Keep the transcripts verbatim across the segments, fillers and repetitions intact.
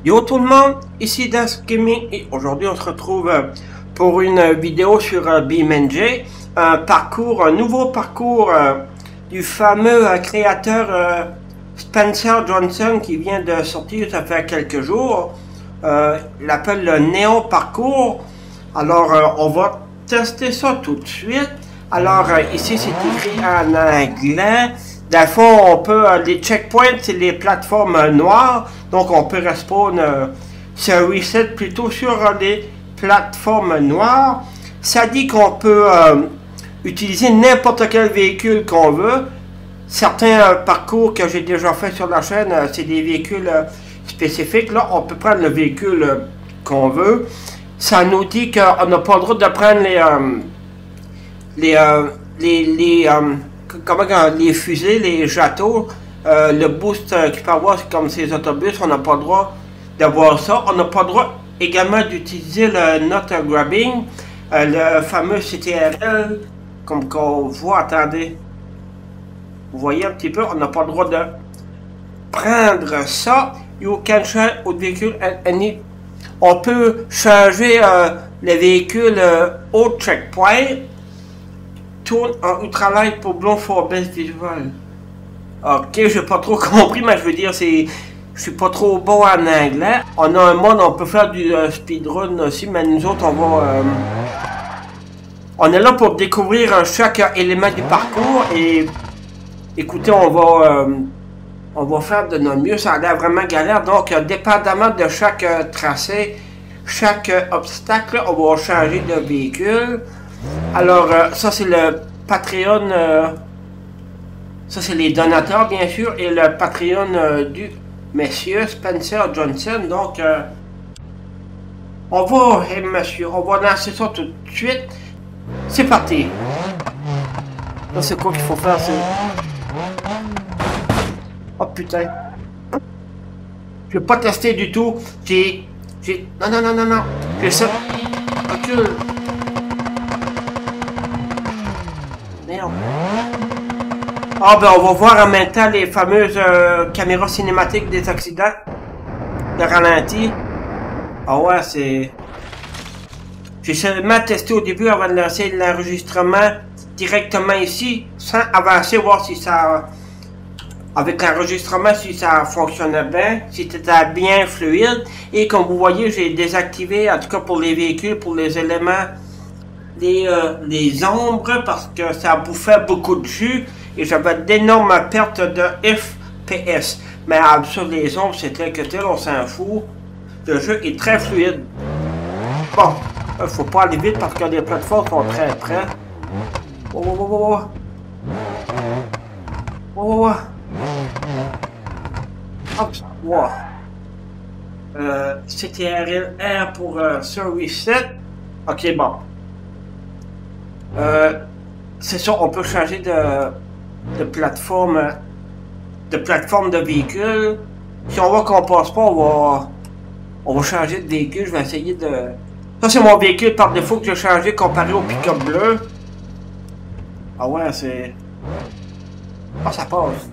Yo tout le monde, ici Das Gaming et aujourd'hui on se retrouve pour une vidéo sur BeamNG, un parcours, un nouveau parcours euh, du fameux euh, créateur euh, Spencer Johnson qui vient de sortir, ça fait quelques jours. Euh, il l'appelle le Néon Parcours. Alors euh, on va tester ça tout de suite. Alors euh, ici c'est écrit en anglais. Dans le fond, on peut, euh, les checkpoints, c'est les plateformes euh, noires. Donc, on peut respawn, euh, c'est un reset plutôt sur euh, les plateformes noires. Ça dit qu'on peut euh, utiliser n'importe quel véhicule qu'on veut. Certains euh, parcours que j'ai déjà fait sur la chaîne, euh, c'est des véhicules euh, spécifiques. Là, on peut prendre le véhicule euh, qu'on veut. Ça nous dit qu'on n'a pas le droit de prendre les... Euh, les... Euh, les... les euh, comment les fusées, les châteaux, euh, le boost euh, qu'il peut avoir comme ces autobus, on n'a pas le droit d'avoir ça. On n'a pas le droit également d'utiliser le not grabbing, euh, le fameux C T R L, comme qu'on voit, attendez. Vous voyez un petit peu, on n'a pas le droit de prendre ça. You can change au véhicule any. On peut changer euh, le véhicule euh, au checkpoint. Tourne en ultralight pour blanc for best visual. Ok, j'ai pas trop compris, mais je veux dire, c'est. Je suis pas trop bon en anglais. On a un mode, on peut faire du euh, speedrun aussi, mais nous autres, on va. Euh, on est là pour découvrir euh, chaque élément du parcours et. Écoutez, on va. Euh, on va faire de notre mieux, ça a l'air vraiment galère. Donc, euh, dépendamment de chaque euh, tracé, chaque euh, obstacle, on va changer de véhicule. Alors, euh, ça c'est le Patreon, euh, ça c'est les donateurs bien sûr, et le Patreon euh, du monsieur Spencer Johnson. Donc, euh, on va, hey, monsieur, on va lancer ça tout de suite. C'est parti. Là, c'est quoi qu'il faut faire, c'est... Oh putain. Je vais pas tester du tout. J'ai... J'ai... Non, non, non, non, non. J'ai ça. Recule. Ah ben on va voir en même temps les fameuses euh, caméras cinématiques des accidents. Le ralenti. Ah ouais, c'est... J'ai seulement testé au début avant de lancer l'enregistrement directement ici, sans avancer, voir si ça... Avec l'enregistrement, si ça fonctionnait bien, si c'était bien fluide. Et comme vous voyez, j'ai désactivé, en tout cas pour les véhicules, pour les éléments, les, euh, les ombres, parce que ça bouffait beaucoup de jus. Et j'avais d'énormes pertes de F P S. Mais sur les ombres, c'est tel que tel, on s'en fout. Le jeu est très fluide. Bon, il faut pas aller vite parce que les plateformes sont très près. Oh, oh, oh, oh. Oh, oh, oh. Hop, wow. Euh, C T R L R pour euh, ce reset. Ok, bon. Euh, c'est ça, on peut changer de... de plateforme de plateforme de véhicule. Si on voit qu'on passe pas, on va on va changer de véhicule. Je vais essayer de... Ça c'est mon véhicule par défaut que j'ai changé comparé au pick-up bleu. Ah ouais, c'est... Ah, ça passe.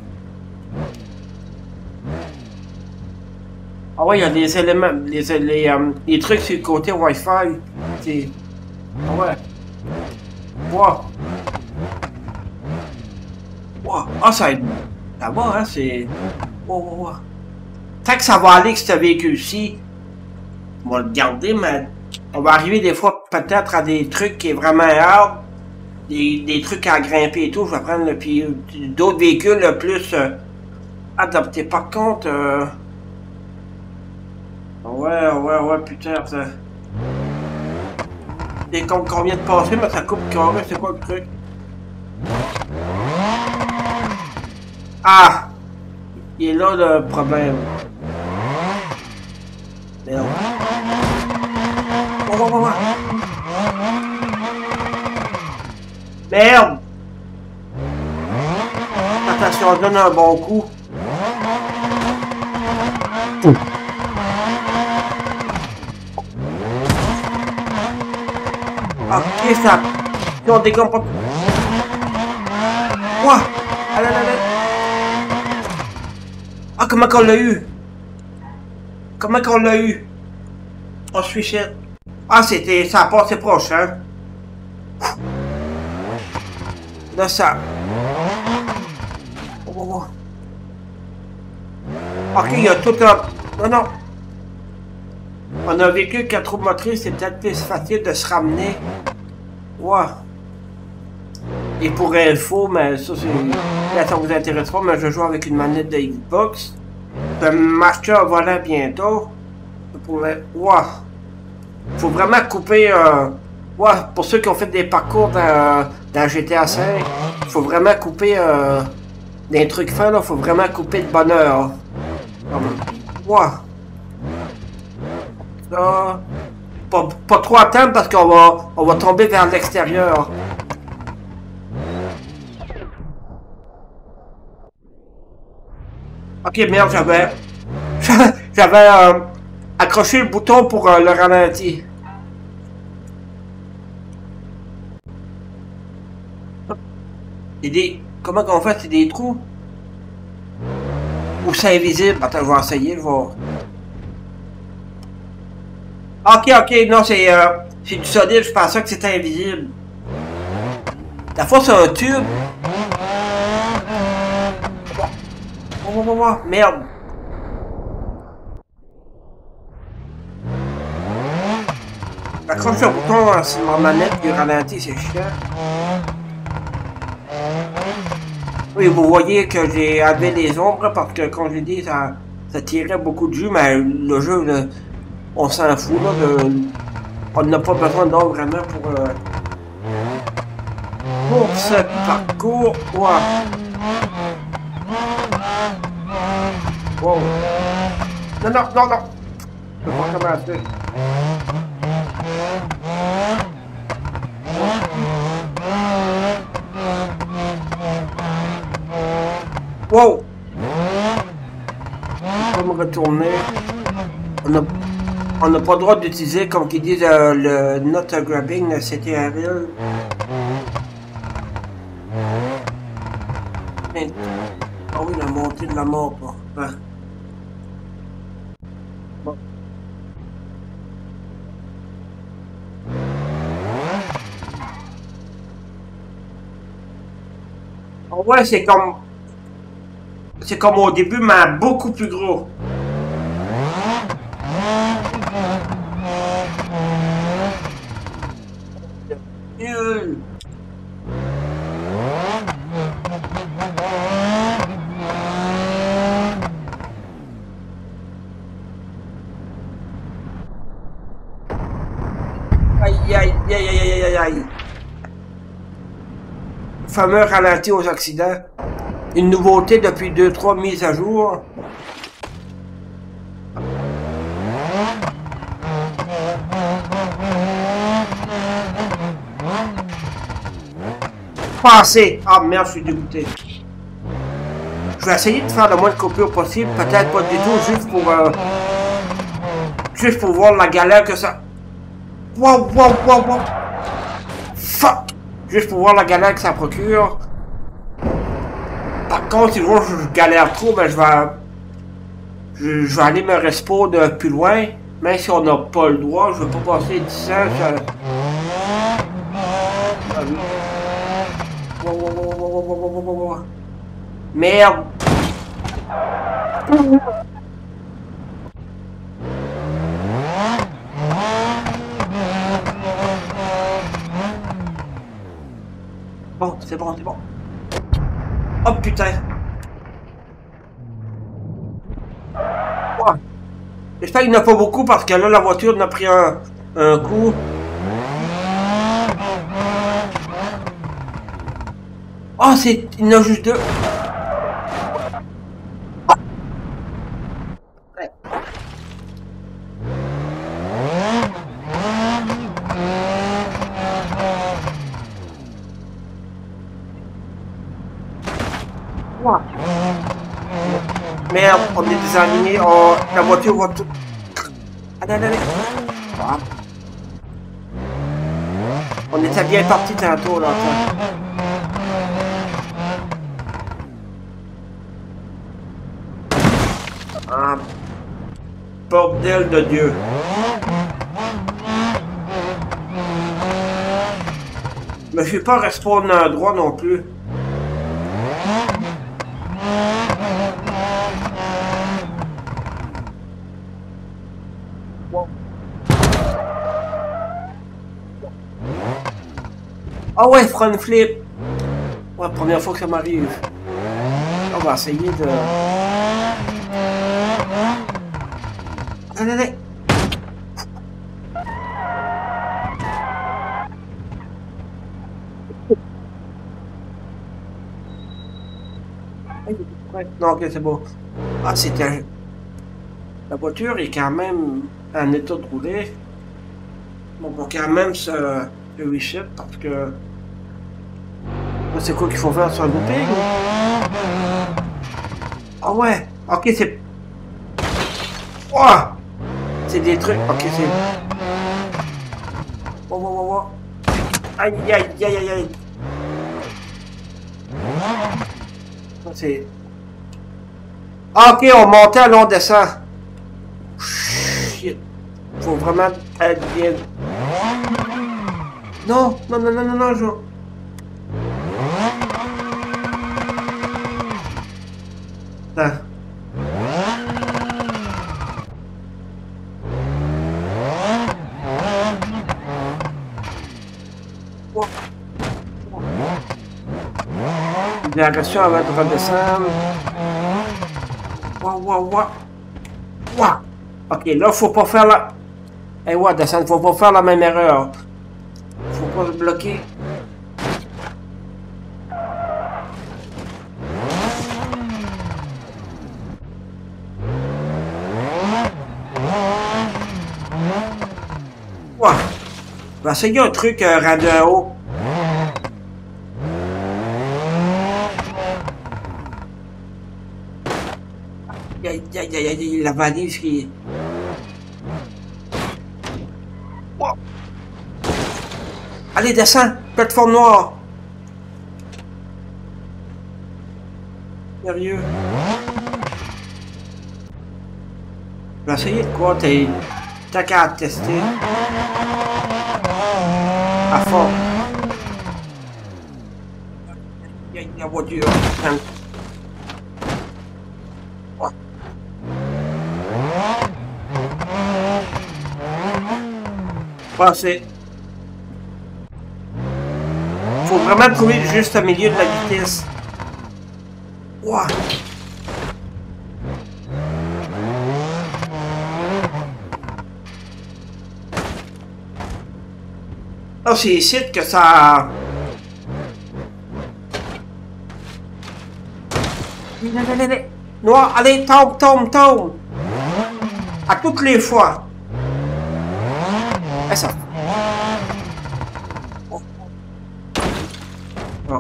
Ah ouais, il y a des éléments, les, les, euh, les trucs sur le côté Wi-Fi. C'est... Ah ouais. Wow. Wow. Ah, ça aide. Ça va, hein, c'est... Wow, wow, wow. Tant que ça va aller avec ce véhicule-ci, on va le garder, mais on va arriver des fois peut-être à des trucs qui est vraiment hard, des, des trucs à grimper et tout. Je vais prendre le puis d'autres véhicules le plus euh, adaptés. Par contre, euh... ouais, ouais, ouais, putain, ça... Et comme qu'on vient de passer, mais ça coupe carré, c'est quoi le truc? Ah! Il est là le problème. Merde. Oh, oh, oh, oh. Merde! Attention, on donne un bon coup. Ouh. Ok, ça. Si on dégomme pas. Ouah! Allez, allez, allez. Ah, comment qu'on l'a eu? Comment qu'on l'a eu? On se fichait. Ah, c'était... ça a passé proche, hein? Là, ça... Oh, oh, oh. Ok, il y a tout un... Non, non. On a vécu quatre roues motrices, c'est peut-être plus facile de se ramener. Wow. Et pour info, mais ça, c'est... Là, ça vous intéresse pas, mais je joue avec une manette de Xbox. Je vais m'acheter un volant bientôt. Pour le... Wow. Faut vraiment couper... Euh... Ouais, pour ceux qui ont fait des parcours dans, dans G T A cinq, faut vraiment couper euh, des trucs fins, là, faut vraiment couper le bonheur. Ouais. Ça, pas, pas trop attendre parce qu'on va, on va tomber vers l'extérieur. Ok, merde, j'avais... J'avais euh, accroché le bouton pour euh, le ralenti. C'est des... Comment qu'on fait? C'est des trous? Ou c'est invisible? Attends, je vais essayer de voir. Ok, ok, non, c'est euh, c'est du solide, je pensais que c'était invisible. La fois, c'est un tube. Oh, oh, oh, oh, merde. Accroche le bouton hein, sur ma manette, puis ralentit, c'est chiant. Oui, vous voyez que j'ai enlevé les ombres parce que, comme je dit, ça, ça tirait beaucoup de jus, mais le jeu, là, on s'en fout, là, de, on n'a pas besoin d'ombre vraiment pour, euh, pour ce parcours. Wow. Wow. Non, non, non, non. Je vais pas commencer. Wow! Je vais me retourner. On n'a on n'a pas le droit d'utiliser, comme qu'ils disent, euh, le not grabbing, le C T R L. Mais... Ah oui, la montée de la mort, quoi. Ah. Bon. Oh ouais, c'est comme... C'est comme au début, mais beaucoup plus gros. Nul. Aïe, aïe, aïe, aïe, aïe, aïe, aïe. Fameux ralenti aux accidents. Une nouveauté depuis deux trois mises à jour. Passé. Ah merde, je suis dégoûté. Je vais essayer de faire le moins de coupures possible. Peut-être pas du tout, juste pour... Euh, juste pour voir la galère que ça... Wow, wow, wow, wow. Fuck. Juste pour voir la galère que ça procure. Par contre, si je vois que je galère trop, ben je vais... Je, je vais aller me respawn de plus loin. Même si on n'a pas le droit, je veux pas passer dix ans. Ça... Wow, wow, wow, wow, wow, wow, wow, wow. Merde. Bon, c'est bon, c'est bon. Oh putain. Ouais. J'espère qu'il n'y en a pas beaucoup parce que là la voiture n'a pris un, un coup. Oh, c'est... Il y en a juste deux. Ouais. Ouais. Merde, on est désaligné. Oh, la voiture va tout... Allez, allez, allez. Ah. On était bien parti tantôt là. Ah. bordel de Dieu. Mais je suis pas respawn à droit non plus. Ah ouais, front flip. Ouais, première fois que ça m'arrive. On va essayer de... Allez, allez. Non, ok, c'est bon. Ah, c'était... La voiture est quand même en état de rouler. Bon, on va quand même se réussir parce que... C'est quoi qu'il faut faire sur un looping? Ah ouais, ok, c'est... Ouah! C'est des trucs... Ok, c'est... Oh, oh, oh, oh. Aïe, aïe, aïe, aïe, aïe. C'est... Ok, on montait, alors on descend. Shit. Faut vraiment être bien... Non, non, non, non, non, non, je... Attends. Direction avant de redescendre. Waouh, waouh, waouh. Waouh. Ok, là, faut pas faire la... Eh hey, ouais, descendre, faut pas faire la même erreur. Faut pas se bloquer. Waouh. On va essayer un truc euh, radio haut. Aïe, aïe, aïe, aïe, la valise qui... Wow. Allez, descends, plateforme noire. Sérieux. Je vais essayer de quoi, t'es... T'as qu'à tester. À fond. Aïe, aïe, la voiture. Passer. Faut vraiment trouver juste au milieu de la vitesse. Wow. Ah, c'est ici que ça... Allez, allez, allez. Noir, allez, tombe, tombe, tombe. À toutes les fois. Et ça. Oh. Oh.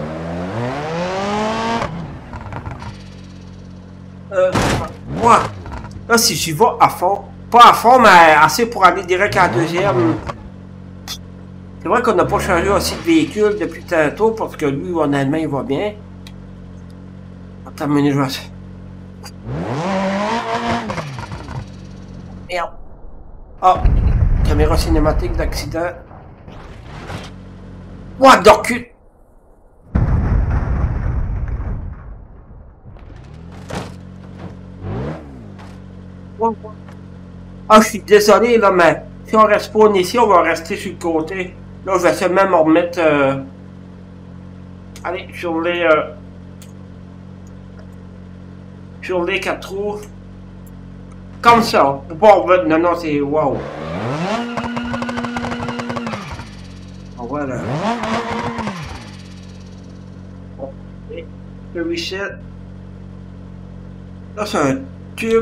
Euh, moi, là, si j'y vais à fond, pas à fond, mais assez pour aller direct à la deuxième. C'est vrai qu'on n'a pas changé aussi de véhicule depuis tantôt, parce que lui, honnêtement, il va bien. Attends une minute, je vais... Merde. Ah. Caméra cinématique d'accident. What the cul. Ah, je suis désolé là, mais si on respawn ici, on va rester sur le côté. Là, je vais essayer même en remettre. Euh... Allez, sur les. Euh... Sur les quatre roues. Comme ça. Pour pas remettre. Non, non, c'est. Waouh. Voilà. Et le reset. Là, c'est un tube.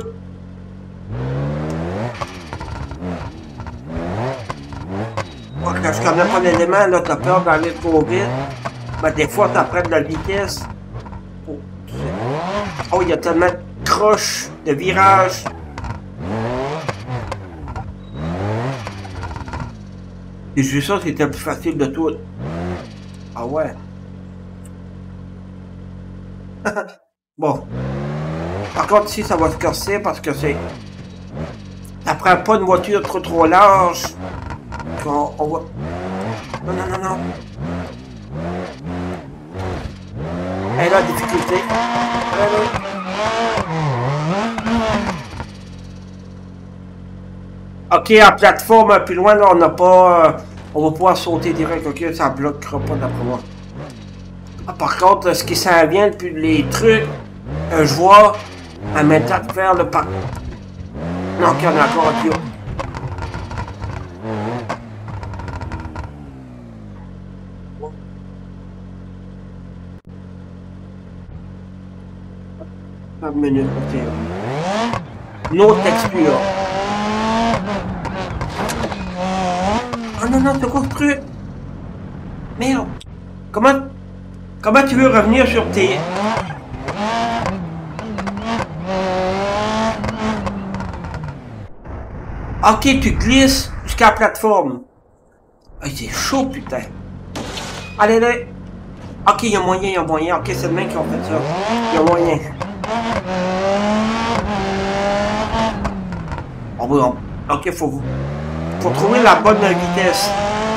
Moi, quand je connais pas l'élément, là, t'as peur d'aller trop vite. Mais des fois, t'apprends de la vitesse. Oh, oh, il y a tellement de croches, de virages. Et je suis sûr que c'était plus facile de tout. Ah ouais. Bon. Par contre, ici, ça va se casser parce que c'est... Ça prend pas une voiture trop trop large. On, on va... Non, non, non, non. Elle a difficulté. Ok, à plateforme un peu loin, là, on n'a pas... Euh, on va pouvoir sauter direct, ok, ça bloquera pas d'après moi. Ah, par contre, ce qui s'en vient, puis les trucs, euh, je vois, à maintenant de faire le parc. Non, ok, on est encore ok. Une minute, ok. Une autre texture. Oh non, non, c'est quoi ce truc? Merde. Comment... Comment tu veux revenir sur tes... Ok, tu glisses jusqu'à la plateforme. Ah, c'est chaud, putain. Allez, allez. Ok, il y a moyen, il y a moyen. Ok, c'est le mec qui a fait ça. Il y a moyen. Oh, bon. Ok, faut... Faut trouver la bonne vitesse.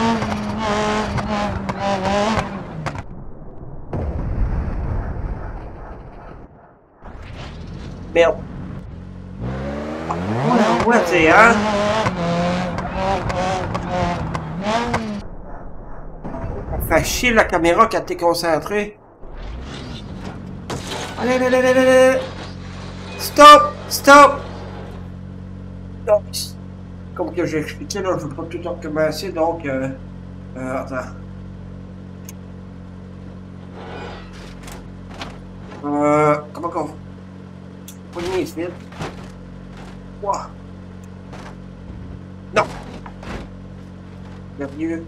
Merde. Ouais, ouais, c'est hein. Ça fait chier la caméra quand t'es concentré. Allez, allez, allez, allez, allez. Stop! Stop! Stop! Comme que j'ai expliqué, là, je veux pas tout recommencer, donc... Euh, euh, attends. Euh... Comment qu'on... Poignet ici. Ouah! Non! Bienvenue.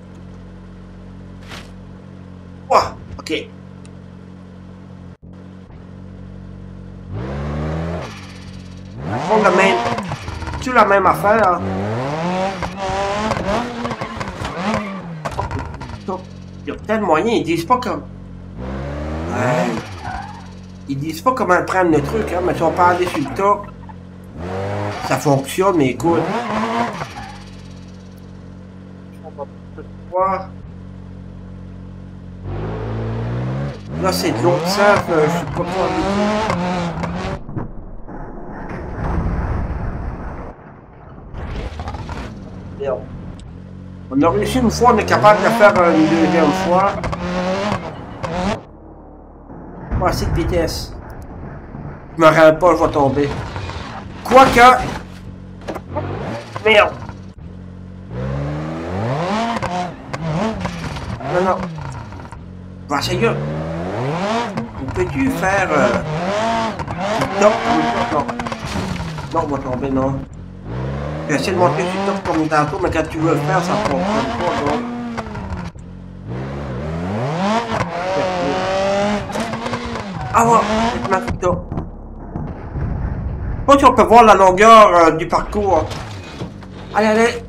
Ouah! Ok. On la même... Tu la même affaire, hein? Il y a peut-être moyen, ils disent pas comme... Ouais. Ils disent pas comment prendre le truc, hein, mais si on peut aller sur le top, ça fonctionne, mais écoute. On va voir. Là, c'est de l'autre simple, je suis pas trop habitué. On a réussi une fois, on est capable de le faire une deuxième fois. Pas assez de vitesse. Je me rends pas, je vais tomber. Quoique... Merde. Non, non. Je vais essayer. Peux-tu faire... Euh... Non, non. Non, on va tomber, non. J'ai essayé de monter sur le top comme tantôt, mais quand tu veux le faire, ça ne fonctionne pas, donc. Ah ouais, c'est ma photo. Pas si on peut voir la longueur euh, du parcours. Allez, allez.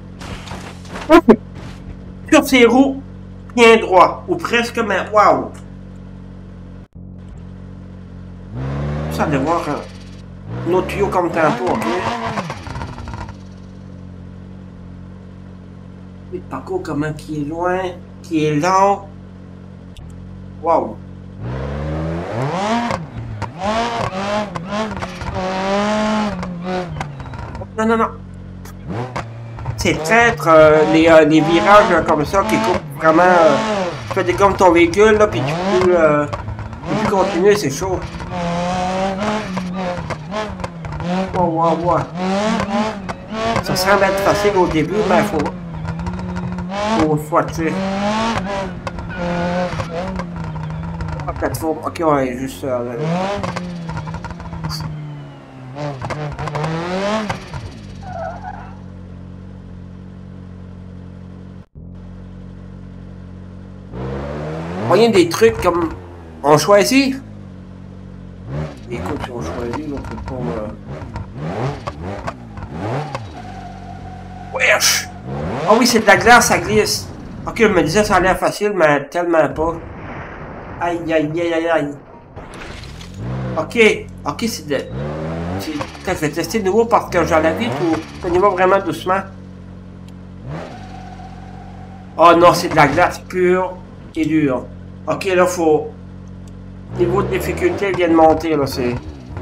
Sur ses roues, bien droit, ou presque, mais waouh. Ça de voir euh, nos tuyaux comme tantôt, ok? Le parcours comment qui est loin, qui est lent. Waouh. Non, non, non. C'est traître, euh, les, euh, les virages euh, comme ça qui coupent vraiment. Euh, tu fais des comme ton véhicule, là, puis tu peux, euh, tu peux continuer, c'est chaud. Wow, wow, wow. Ça semble être facile au début, mais il faut. Faut swatcher. La plateforme. Ok, ouais, juste. Euh, Moyen des trucs comme on choisit. Écoute, si on choisit, on peut pas. Euh... Wesh! Ah oui, c'est de la glace, ça glisse. Ok, je me disais ça a l'air facile, mais tellement pas. Aïe, aïe, aïe, aïe, aïe. Ok, ok, c'est de... Putain, je vais tester de nouveau parce que j'allais vite ou on y va vraiment doucement. Oh non, c'est de la glace pure et dure. Ok, là, faut... Niveau de difficulté vient de monter, là, c'est...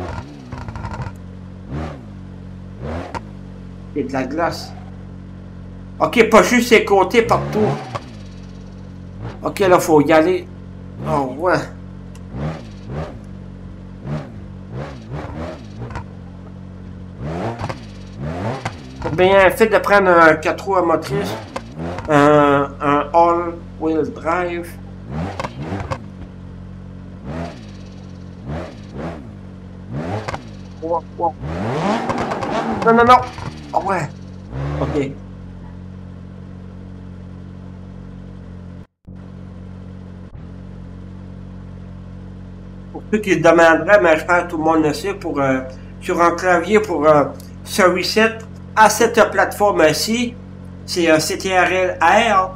C'est de la glace. Ok, pas juste ses côtés partout. Ok, là, faut y aller. Oh, ouais. C'est bien fait de prendre un quatre roues à motrice. Un, un all-wheel drive. Oh, oh. Non, non, non. Oh, ouais. Ok. Pour ceux qui se demanderaient, mais je pense que tout le monde le sait, pour, euh, sur un clavier pour euh, se reset à cette plateforme-ci, c'est un C T R L R.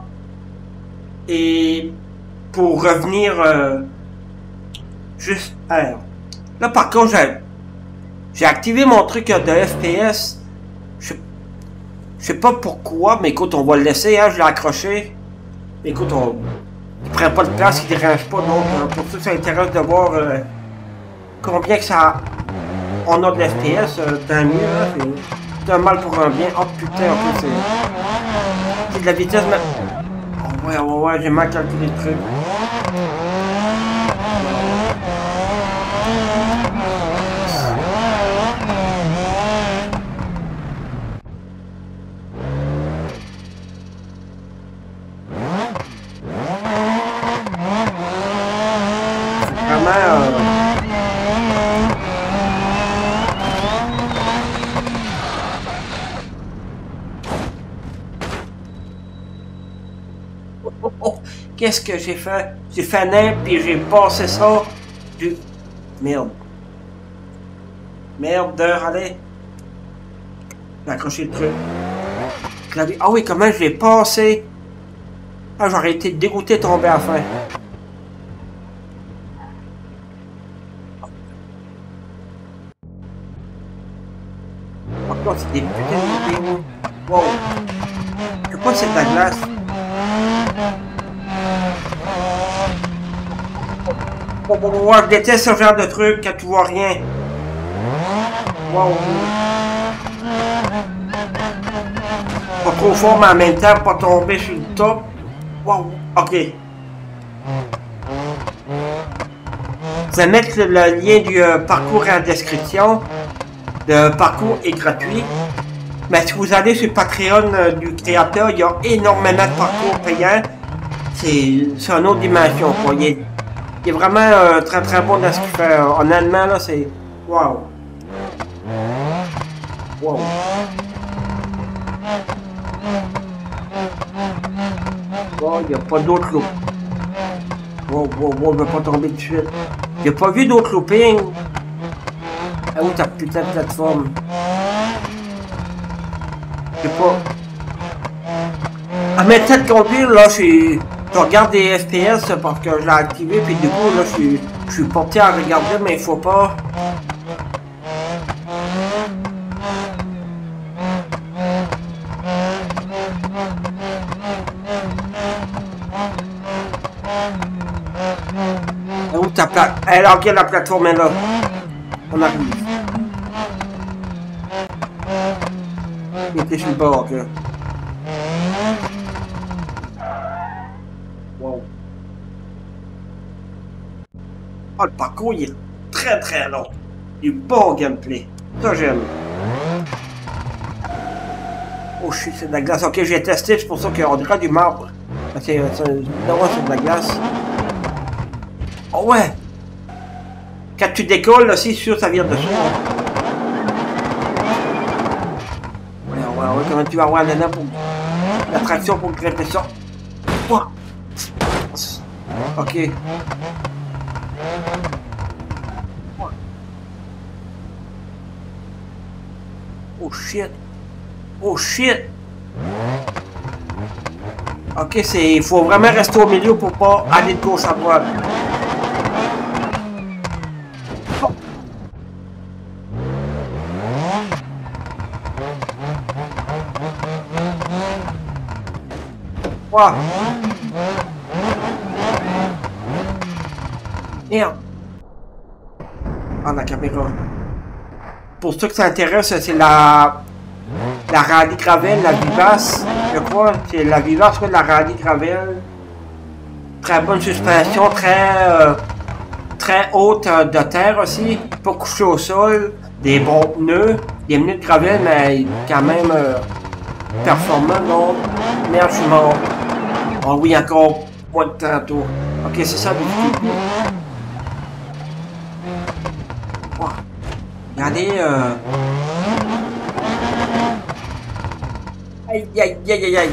Et pour revenir euh, juste R. Là, par contre, j'ai j'ai activé mon truc de F P S. Je je sais pas pourquoi, mais écoute, on va le laisser, hein, je l'ai accroché. Écoute, on il prend pas de place, il dérange pas, donc euh, pour ceux que ça intéresse de voir euh, combien que ça on a de F P S, euh, tant mieux, hein, c'est un mal pour un bien. Oh putain, en plus, c'est de la vitesse, mais... Oh, ouais, ouais, ouais, j'ai mal calculé le truc. Qu'est-ce que j'ai fait? J'ai fait nain, puis j'ai passé ça du... Merde. Merde, allez. J'ai accroché le truc. Ah oui, comment je l'ai passé? Ah, j'aurais été dégoûté de tomber à la fin. Encore, c'est des putains de vidéos. Wow. C'est quoi cette glace? Bon, bon, bon, je déteste ce genre de truc quand tu vois rien. Wow. Pas trop fort, mais en même temps, pas tomber sur le top. Wow. Ok. Je vais mettre le, le lien du euh, parcours en description. Le parcours est gratuit. Mais si vous allez sur le Patreon euh, du créateur, il y a énormément de parcours payants. C'est une autre dimension, quoi. Il est, il est vraiment euh, très très bon dans ce qu'il fait. Honnêtement, là, c'est... Wow. Wow. Oh, il n'y a pas d'autre loop. Wow, wow, wow, je ne vais pas tomber de suite. J'ai pas vu d'autres loopings. Ah où ta putain de plateforme? Je sais pas. À mes têtes de conduire, là, je je regarde des F P S parce que je l'ai activé, puis du coup, là, je suis, je suis porté à regarder, mais il faut pas. Où ta plate? Elle a la plateforme est là. On arrive. Il était sur le bord, là. Wow. Oh, le parcours, il est très très long. Il est bon gameplay. Ça, j'aime. Oh, shit, c'est de la glace. Ok, j'ai testé, c'est pour ça qu'on dirait du marbre. Ok, c'est de la glace. Oh ouais! Quand tu décolles, là, c'est sûr, ça vient de ça. Ouais, ouais, ouais, comment tu vas avoir là pour la traction pour grimper ça? Oh. Ok. Oh shit! Oh shit! Ok, c'est... Il faut vraiment rester au milieu pour pas aller de gauche à droite. Wow. Merde. Ah, la caméra. Pour ceux que ça intéresse, c'est la... La Rallye Gravel, la Vivace. Je crois c'est la Vivace, ouais, la Rallye Gravel. Très bonne suspension, très... Euh, très haute euh, de terre aussi. Pas couché au sol. Des bons pneus. Des pneus de gravel, mais quand même... Euh, performant, non? Merde, je suis mort. Oh oui, encore moins de tantôt. Ok, c'est ça, le wow. Regardez, euh... aïe, aïe, aïe, aïe, aïe.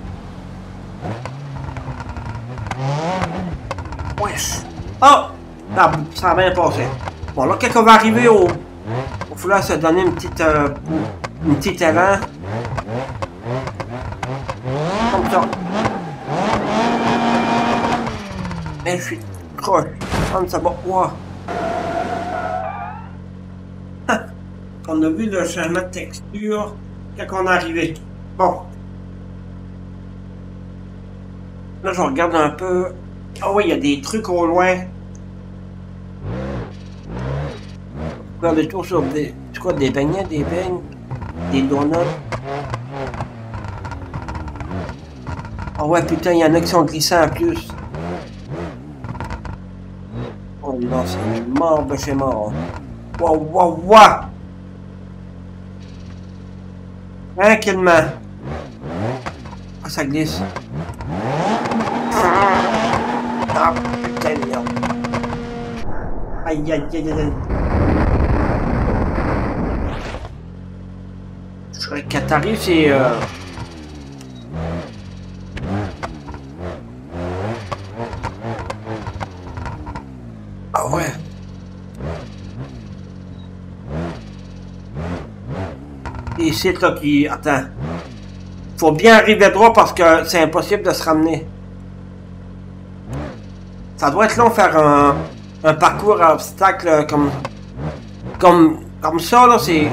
Wesh. Oh! Ah, ça a bien passé. Bon, là, quand on va arriver au... Il va falloir se donner une petite... Euh, une petite élan. Comme ça. Mais je suis croche. Comme ça va. Wow. On a vu le changement de texture quand on est arrivé. Bon. Là, je regarde un peu. Ah oh, oui, il y a des trucs au loin. Faire le tour sur des... C'est quoi, des beignets, des beignes, des donuts. Oh ouais, putain, il y en a qui sont glissants en plus. Oh non, c'est mort de chez mort. Wow, wow, wow! Tranquillement. Ah, ça glisse. Ah, putain de merde. Aïe, aïe, aïe, aïe. Je serais Qatari, c'est... Euh... Ah ouais. Et c'est là qui... Attends. Faut bien arriver droit parce que c'est impossible de se ramener. Ça doit être long faire un, un parcours à obstacles comme... Comme... Comme ça, là, c'est...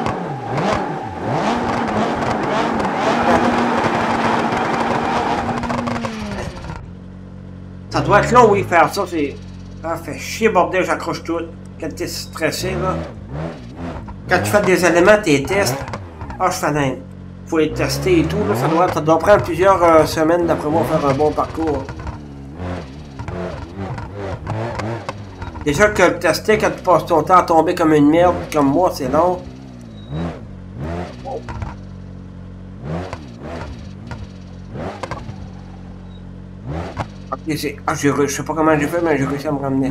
Ça doit être long, oui, faire ça, c'est... Ça fait chier, bordel, j'accroche tout. Quand t'es stressé, là. Quand tu fais des éléments, tes tests. Ah, je fais dingue. Faut les tester et tout, là. Ça doit, ça doit prendre plusieurs euh, semaines, d'après moi, faire un bon parcours. Déjà que le tester, quand tu passes ton temps à tomber comme une merde, comme moi, c'est long. Ok, c'est... Ah, je sais pas comment j'ai fait, mais j'ai réussi à me ramener.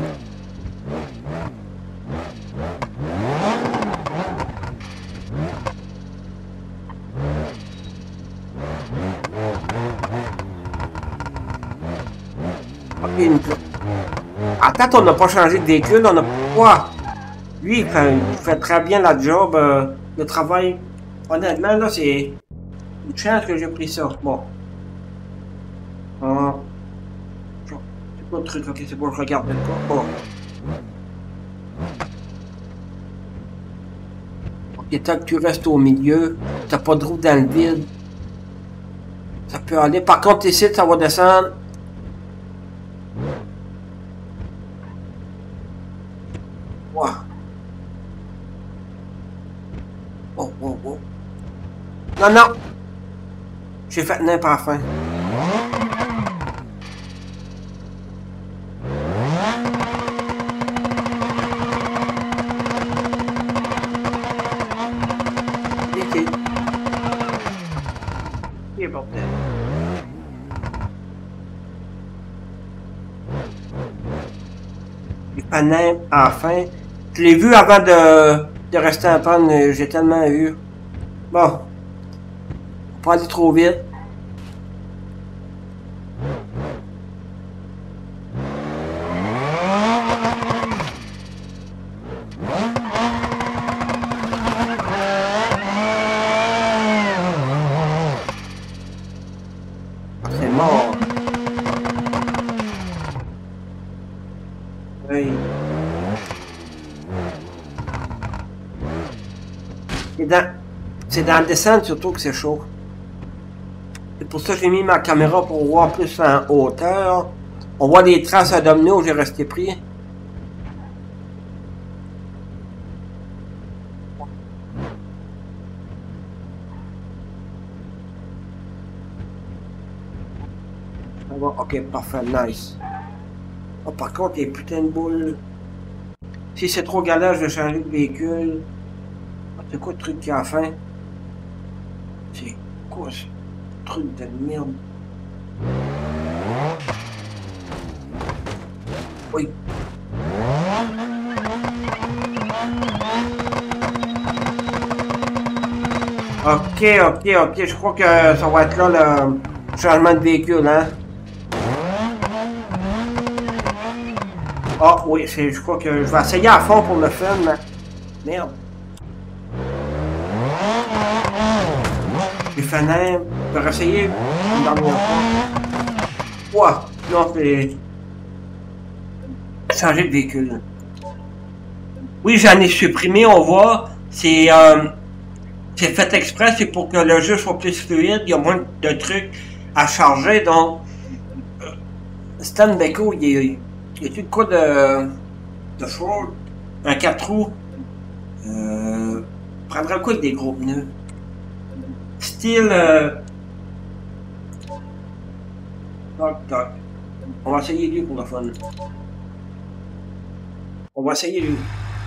Ok, une... Attends, on n'a pas changé de véhicule, on a... Quoi? Lui, il fait, il fait très bien la job, euh, le travail. Honnêtement, là, c'est... Une chance que j'ai pris ça. Bon. Ah. C'est quoi le truc? Ok, c'est bon, je regarde le quoi. Bon. Ok, tant que tu restes au milieu, t'as pas de roue dans le vide. Ça peut aller. Par contre, ici, ça va descendre. Wow. Oh, oh, oh. Non, non. J'ai fait n'importe quoi. Ok. Ok, bordel. Les panins, enfin. Je l'ai vu avant de, de rester en panne, j'ai tellement eu. Bon. Pas aller trop vite. C'est mort. Oui. C'est dans, c'est dans le descente surtout que c'est chaud. C'est pour ça que j'ai mis ma caméra pour voir plus en hauteur. On voit des traces à domino où j'ai resté pris. Ok, parfait, nice. Oh, par contre, les putains de boules. Si c'est trop galère, je vais changer de véhicule. C'est quoi le truc qui a la fin? C'est quoi ce truc de merde? Oui. Ok, ok, ok. Je crois que ça va être là le changement de véhicule, hein? Ah oui, je crois que je vais essayer à fond pour le fun, mais... Merde. Les fenêtres, je vais essayer une dernière fois. Ouah, non, c'est... Changer de véhicule. Oui, j'en ai supprimé, on voit. C'est euh, c'est fait exprès, c'est pour que le jeu soit plus fluide, il y a moins de trucs à charger, donc... Euh, Stan Beko, il est... Y a-t-il quoi de... de Ford? Un quatre roues? Euh... Prendrait quoi avec des gros pneus? Style... Euh... Toc, toc. On va essayer lui pour le fun. On va essayer lui.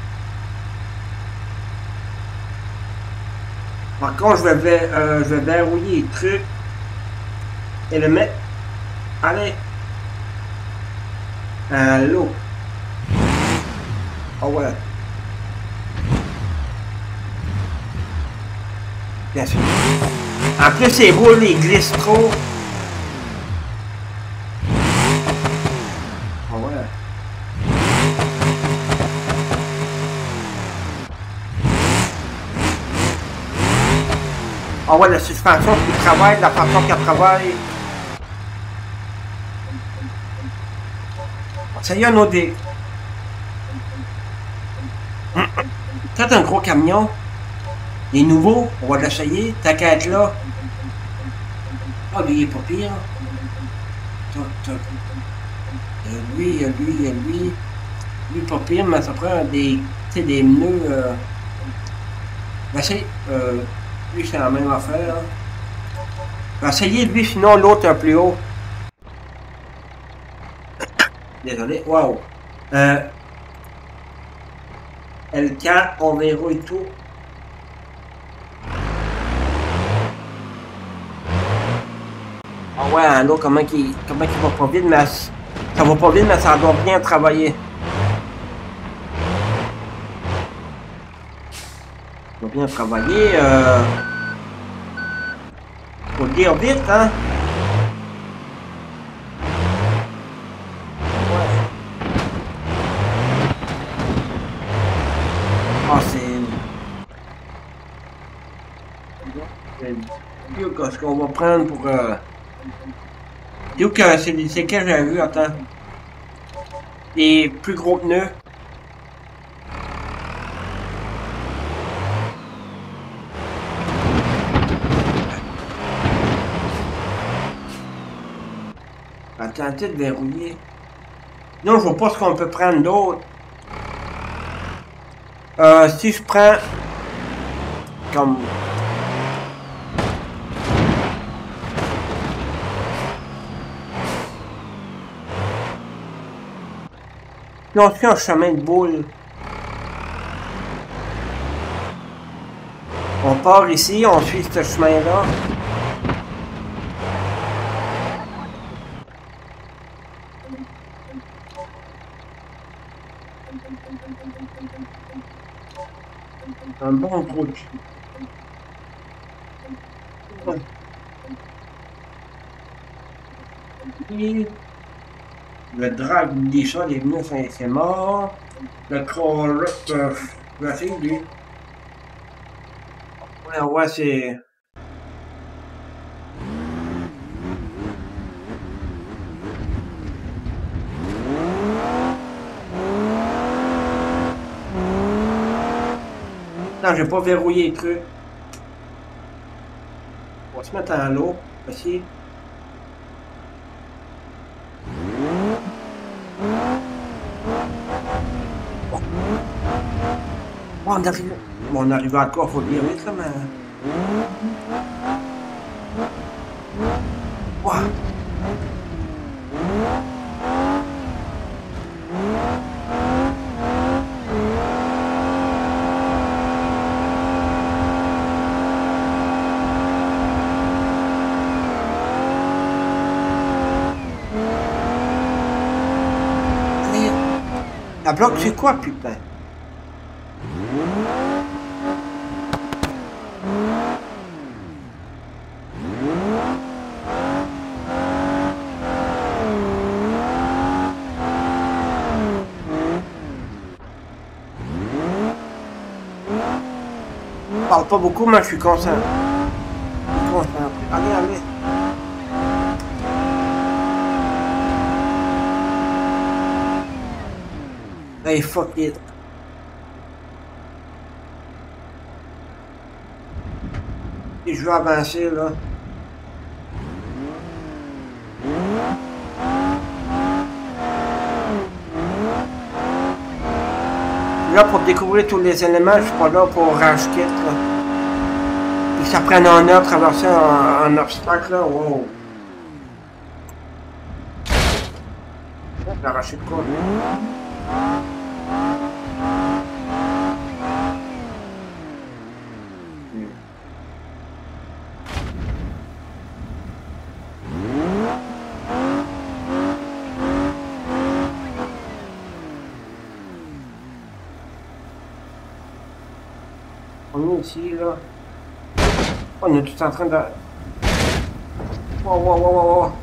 Par contre, je vais, euh, je vais verrouiller les trucs. Et le mettre... Allez! Allô? Oh ouais. Bien sûr. En plus, ces roues, ils glissent trop. Oh ouais. Oh ouais, la suspension qui travaille, la façon qu'elle travaille. Ça y est, un autre des... Peut-être un gros camion. Les nouveaux, on va l'essayer. T'as qu'à être là. Ah, lui, il est pas pire. Toc, toc. Euh, lui, euh, lui, euh, lui. Lui, pas pire, mais ça prend des, tu sais, des pneus. Euh... Ben, c'est, euh, lui, c'est la même affaire. Ben, essayez lui, sinon l'autre est plus haut. Désolé. Wow. Euh, L quatre, on verrouille tout. Ah ouais, l'eau, comment qu'il comment qu'il va pas vite, mais ça va pas vite, mais ça doit bien travailler. Ça doit bien travailler. Euh... Faut le dire vite, hein. Ah, c'est... C'est mieux que ce qu'on va prendre pour... Euh... C'est où que c'est c'est que j'avais vu, attends. Les plus gros pneus. Attends, de verrouiller. Non, je vois pas ce qu'on peut prendre d'autre. Euh, si je prends... Comme... Si on fait un chemin de boule. On part ici, on suit ce chemin-là. Un bon truc. Et le drag des chats, les pneus, c'est mort. Le crawler, euh, voici lui. Ouais, ouais, c'est... Non, j'ai pas verrouillé le truc. On va se mettre en l'eau. Voici. Oh. Oh, on arrive. Bon, on arrive encore, faut le dire vite là, mais. Wow. Allez. La bloc, c'est quoi, putain? Je parle pas beaucoup, mais je suis concentré. Allez, allez. Hey, fuck it. Et je veux avancer, là. Là, pour découvrir tous les éléments, je suis pas là pour rage kit, là. Puis ça prenne un heure traverser un, un obstacle, là. Wow. J'ai arraché de quoi? On est ici, là. On est tout en train de... Wow, wow, wow, wow, wow.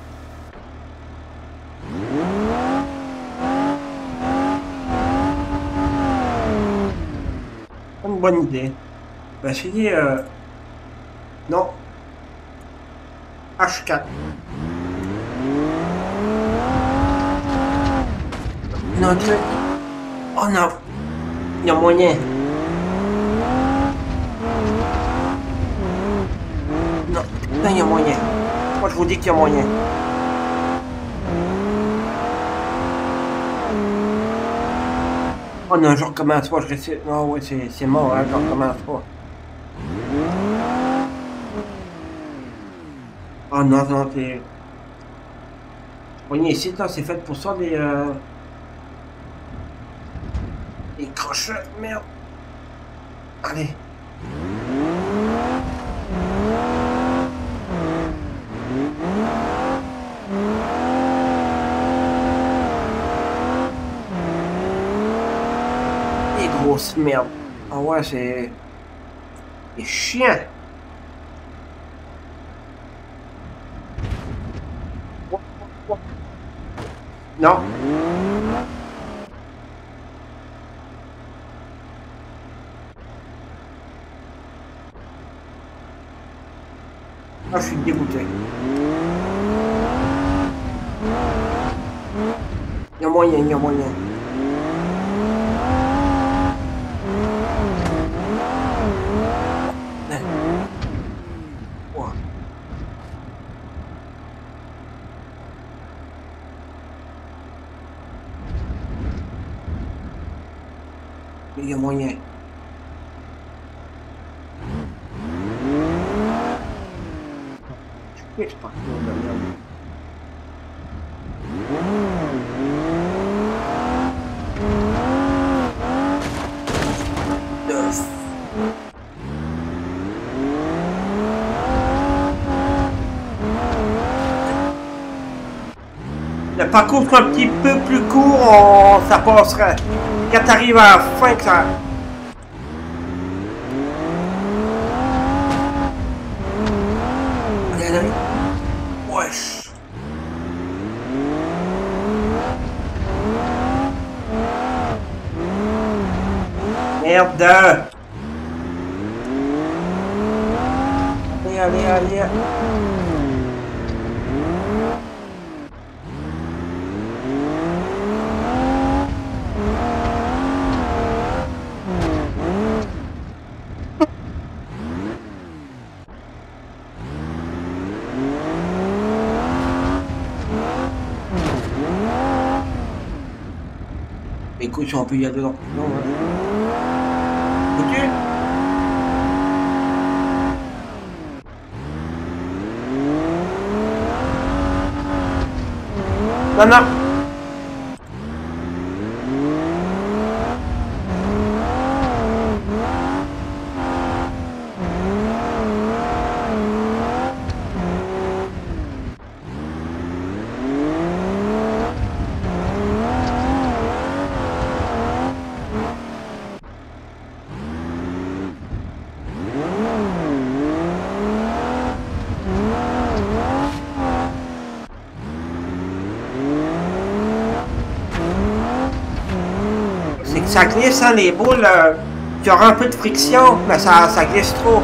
Une bonne idée. On va essayer... Euh... Non. H quatre. Non, Dieu. Oh non. Il y a moyen. Non, putain, il y a moyen. Moi, je vous dis qu'il y a moyen. Oh non, je recommence pas, je reste... Non, ouais, c'est mort, hein, je recommence pas. Oh non, non, t'es... Poignet ici, là, c'est fait pour ça, des... Euh... des crochets, merde. Allez. Des grosses merdes. Ah ouais, c'est... c'est chiant. Non. Ah, je suis dégoûté. Il y a moyen, il y a moyen. Wow. Il y a moyen. Je sais pas. Le parcours sera un petit peu plus court, on... ça passerait. Quand tu arrives à la fin, que ça... Allez, allez. Wesh. Merde. Allez, allez, allez. Écoute, si on peut y aller dans... Non, ouais. Ok. Non, non. C'est que ça glisse, hein, les boules. Euh, il y aura un peu de friction, mais ça, ça glisse trop.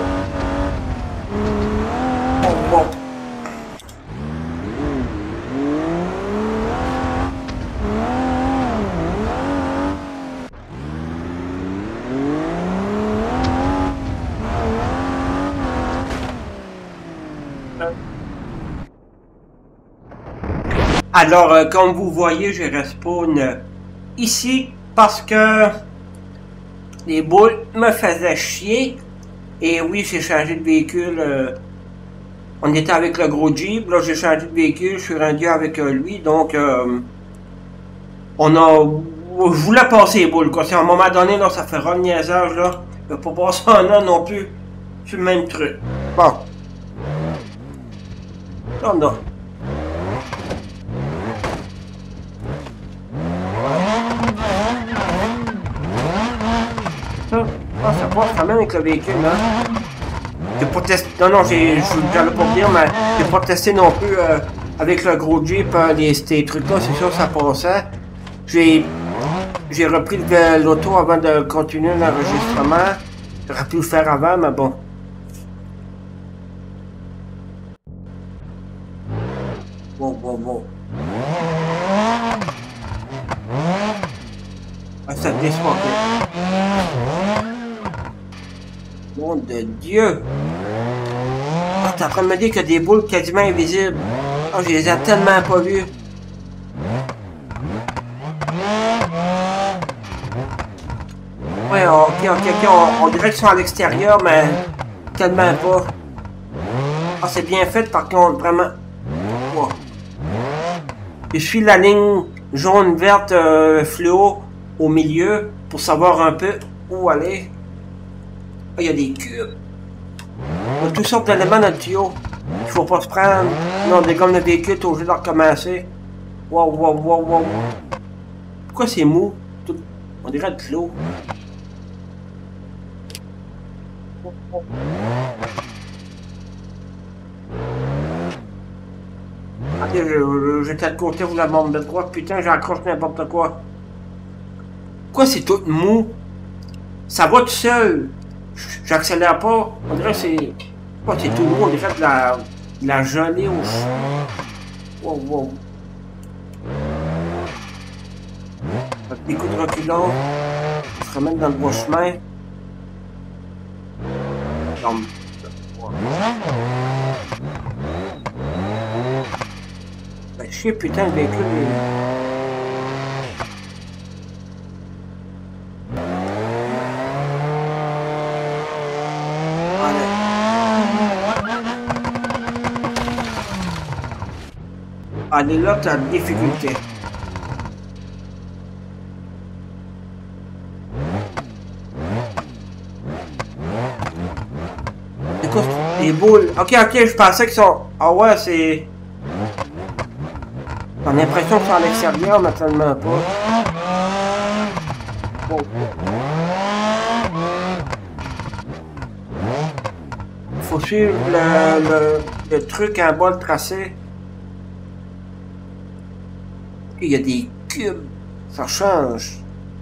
Bon, bon. Alors, euh, comme vous voyez, je respawn euh, ici parce que les boules me faisaient chier. Et oui, j'ai changé de véhicule. Euh, on était avec le gros Jeep. Là, j'ai changé de véhicule. Je suis rendu avec euh, lui. Donc, euh, on a... Je voulais passer les boules, quoi. Si à un moment donné, là, ça fait run niaisage, là. Je peux pas passer un an non plus. C'est le même truc. Bon. Non, non. Ah, ça passe quand même avec le véhicule, hein. J'ai pas testé. Non, non, j'ai. J'allais pas dire, mais j'ai pas testé non plus euh, avec le gros Jeep, euh, les, ces trucs-là, c'est sûr, ça passait. J'ai. J'ai repris l'auto avant de continuer l'enregistrement. J'aurais pu le faire avant, mais bon. Bon, bon, bon. Ah, ça déçoit. Mon de Dieu! Ah, t'es en train de me dire qu'il y a des boules quasiment invisibles. Ah, oh, je les ai tellement pas vues. Ouais, ok, ok, ok, on, on dirait qu'ils sont à l'extérieur, mais tellement pas. Ah, c'est bien fait par contre, vraiment. Wow. Je suis la ligne jaune, verte, euh, fluo au milieu pour savoir un peu où aller. Ah, il y a des cubes. Il y a toutes sortes d'éléments dans le tuyau. Il faut pas se prendre. Non, des gommes de véhicule, t'es obligé de recommencer. Wow, wow, wow, wow. Pourquoi c'est mou? Tout... On dirait de l'eau. Attendez, j'étais de côté, vous la bombe de droite. Putain, j'accroche n'importe quoi. Pourquoi c'est tout mou? Ça va tout seul. J'accélère pas. On dirait que c'est... Oh, c'est tout mou. On dirait de la, de la gelée au chou. Wow, wow. Avec des coups de reculons. On se remettre dans le bon chemin. Comme... Ben, je sais, putain, le véhicule est... Allez, là, t'as de difficulté. Écoute, les boules. Ok, ok, je pensais qu'ils sont... Ah ouais, c'est... J'ai l'impression qu'ils sont à l'extérieur, mais tellement pas. Bon. Faut suivre le, le, le truc en bas, le tracé. Il y a des cubes. Ça change.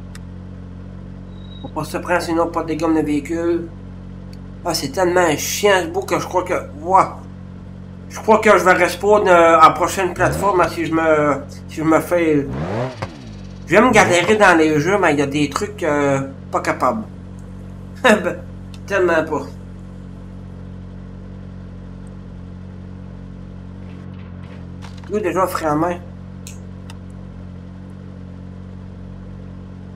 Faut pas se prendre sinon pas des gommes de véhicule. Ah, c'est tellement chiant ce bout que je crois que... Wow. Je crois que je vais respawn euh, à la prochaine plateforme si je me... Si je me fais... Je vais me galérer dans les jeux, mais il y a des trucs euh, pas capables. Tellement pas. Lui déjà frein à main.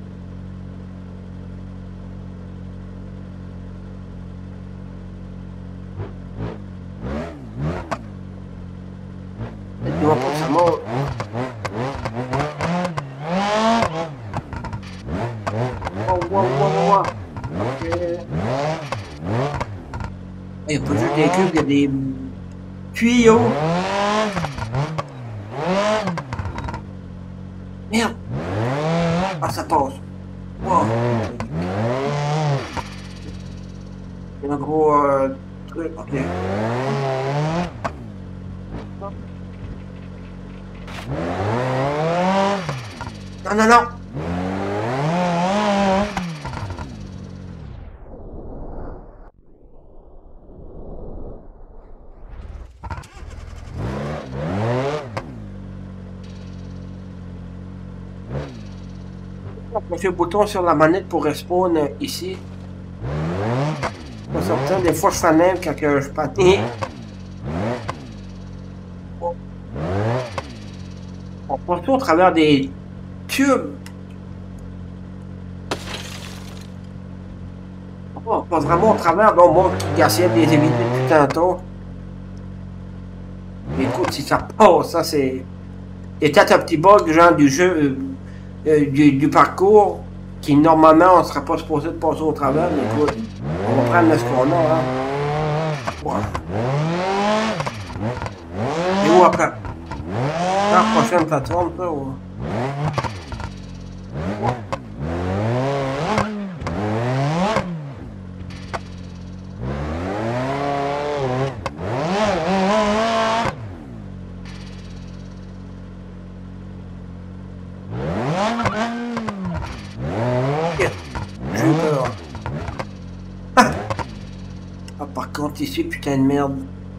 Il n'y a pas juste des cubes, il y a des tuyaux. Merde! Ah, ça passe. Wow. Il y a un gros euh, truc. Ok. Non, non, non! On fait le bouton sur la manette pour respawn euh, ici. En sortant, des fois je fais même quand que je patine. On passe tout au travers des tubes. On passe vraiment au travers, donc moi qui essayais de les éviter depuis tantôt. Écoute, si ça passe, ça c'est... Il y a peut-être un petit bug genre du jeu, euh, euh, du, du parcours, qui normalement on serait pas supposé de passer au travers, mais écoute, on va prendre ce qu'on a, hein. Ouais. Et où après? La prochaine plateforme, ça, ou... Ici, putain de merde.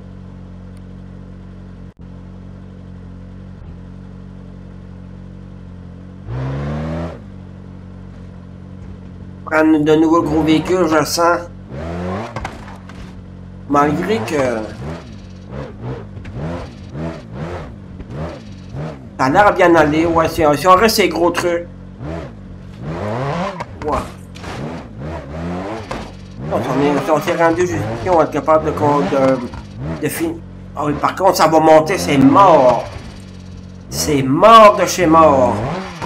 Prendre de nouveaux gros véhicules, je le sens. Malgré que... ça a l'air bien aller, ouais, si on, si on reste ces gros trucs. Ouais. Si on s'est rendu jusqu'ici, on va être capable de, de, de finir. Oh, par contre, ça va monter, c'est mort. C'est mort de chez mort.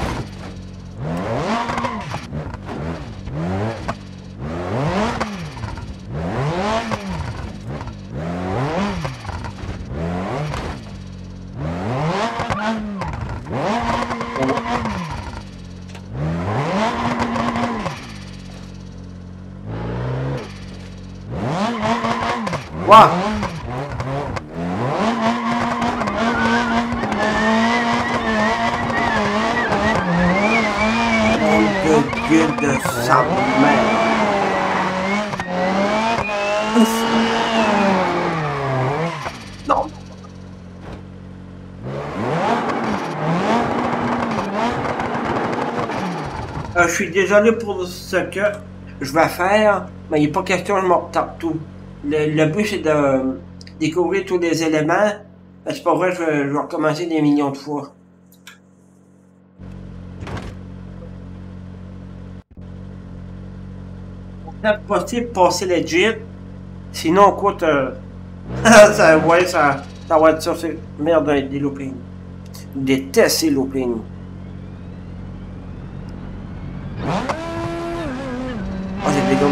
Wow. Oh, gueule de sa mère. Ouf. Non. Euh, je suis désolé pour ce que je vais faire, mais il n'est pas question que je me retape tout. Le, le but, c'est de découvrir tous les éléments. C'est pas vrai, je vais, je vais recommencer des millions de fois. C'est possible de passer legit. Sinon, écoute, euh, ça, ouais, ça, ça va être ça, c'est merde des loopings. Je déteste ces loopings. Oh, j'ai des gommes.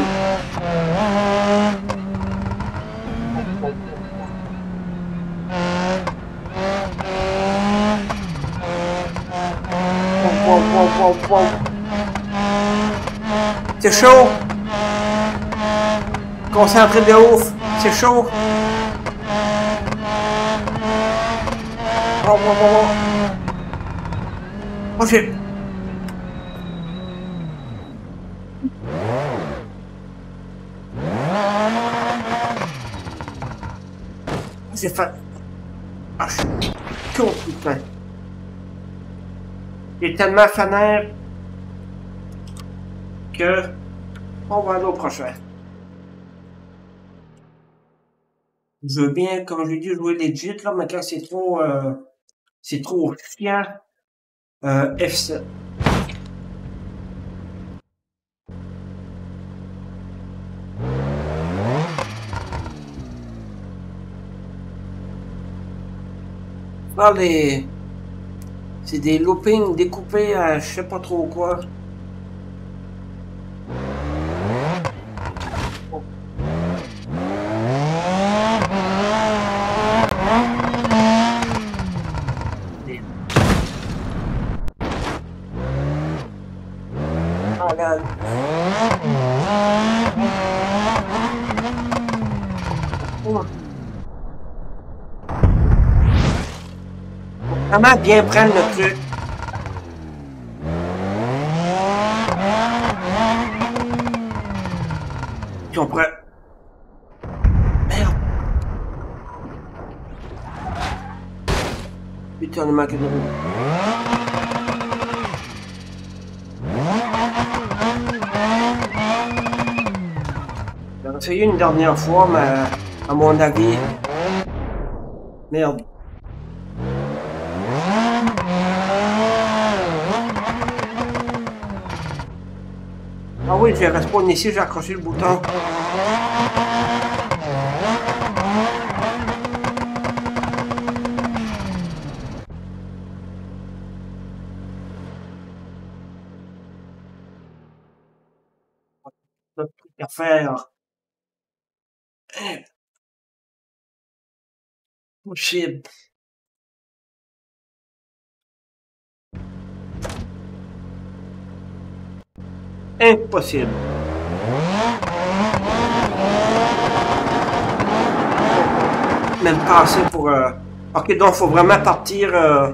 Wow, wow, wow, wow. C'est chaud. Concentré de ouf. C'est chaud. Oh, wow, wow, wow. Oh, j'ai... C'est fait. Ah, je suis con, putain. Il est tellement fanaire que on va aller au prochain. Je veux bien, comme je l'ai dit, jouer legit, là, mais quand c'est trop, euh, c'est trop chiant, euh, F sept. Là, les... c'est des loopings découpés à je sais pas trop quoi. Regarde. Oh. Faut vraiment bien prendre le truc. Si on prend... Merde. Putain, le manque de roue. J'ai essayé une dernière fois, mais à mon avis... Merde. Ah oui, j'ai respawn ici, j'ai accroché le bouton. Le truc à faire. Possible. Impossible. Même pas assez pour... Euh... Ok, donc faut vraiment partir... Euh...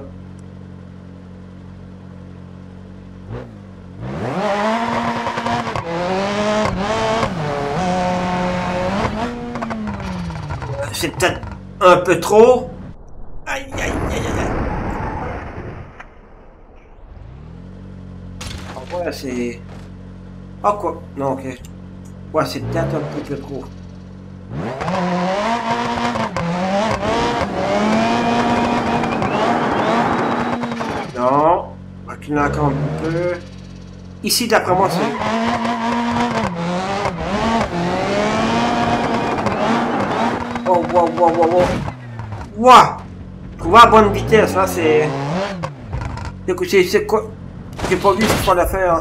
C'est peut-être un peu trop. Aïe, aïe, aïe, aïe. Oh, ouais, c'est... Ah, oh, quoi? Non, ok. Ouais, c'est peut-être un peu trop. Non. Reculer encore un peu. Ici, d'après moi, c'est... Oh, wow, wow, wow, wow. Wow! Trouver à bonne vitesse, là, c'est... Écoutez, c'est quoi? J'ai pas vu ce qu'il fallait faire.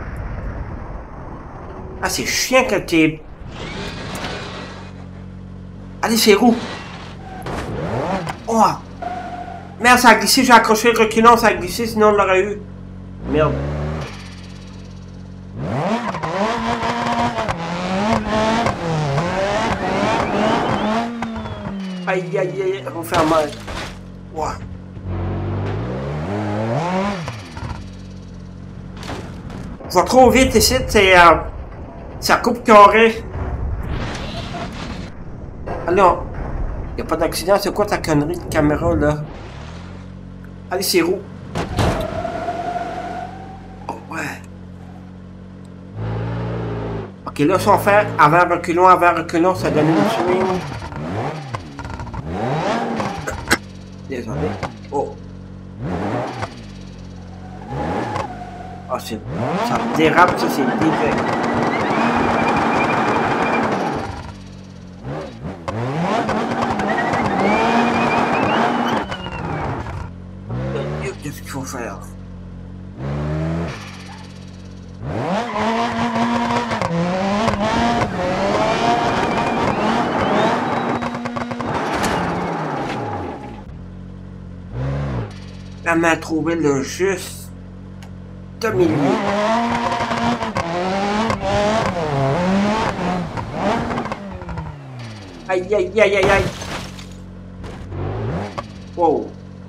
Ah, c'est chiant quand t'es... Allez, c'est roux. Oh! Merde, ça a glissé, j'ai accroché le reculant, ça a glissé, sinon on l'aurait eu. Merde. Aïe, aïe, aïe, on va faire mal. Wow. Je vais trop vite ici, c'est... Euh, ça coupe carré. Alors, il n'y a pas d'accident, c'est quoi ta connerie de caméra là? Allez, c'est roux. Oh, ouais. Ok, là, si on fait avant reculons, avant reculons, ça donne une swing. Désolé. Oh. Ah, c'est... Ça dérape, ça, c'est dégueu. Qu'est-ce qu'il faut faire? La main trouver le juste milieu. Aïe aïe aïe aïe aïe. Wow.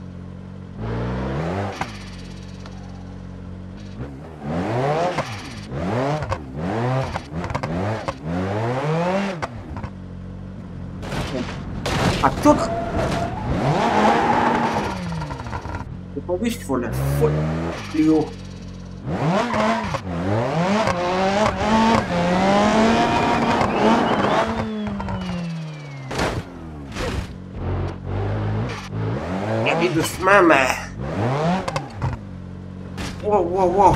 À tout. J'ai pas vu ce qu'il faut la foutre plus haut. Regardez doucement, mais... Wow, wow, wow.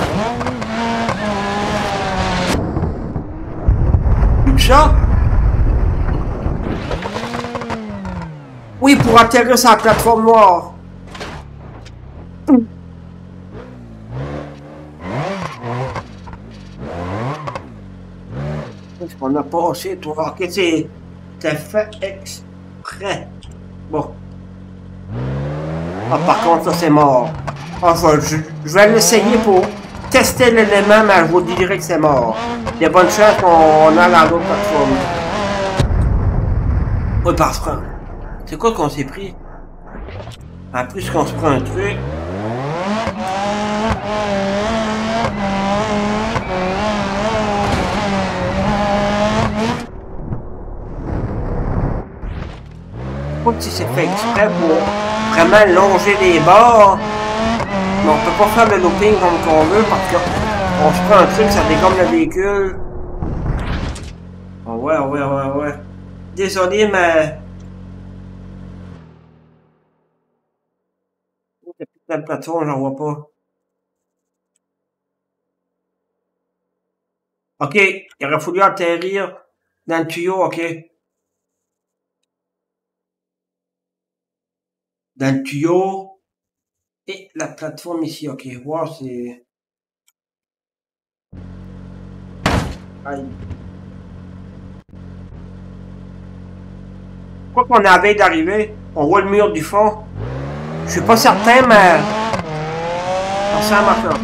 Une chat? Oui, pour atterrir sur la plateforme noire. On a passé, toi. Ok, c'est fait exprès. Bon. Ah, par contre, ça c'est mort. Ah, je, je, je vais l'essayer pour tester l'élément, mais je vous dirais que c'est mort. Il y a bonne chance qu'on a dans l'autre plateforme. Oui, parce que... C'est quoi qu'on s'est pris? En plus qu'on se prend un truc... Je crois que si c'est fait exprès pour vraiment longer les bords. Mais on peut pas faire le looping comme qu'on veut parce qu'on se prend un truc, ça dégomme le véhicule. Oh ouais, ouais, ouais, ouais. Désolé, mais... La plateforme, j'en vois pas. Ok, il aurait fallu atterrir dans le tuyau, ok. Dans le tuyau. Et la plateforme ici, ok. Wow, c'est... Aïe. Quoi qu'on avait d'arriver, on voit le mur du fond. Je suis pas certain, mais... On sent maintenant.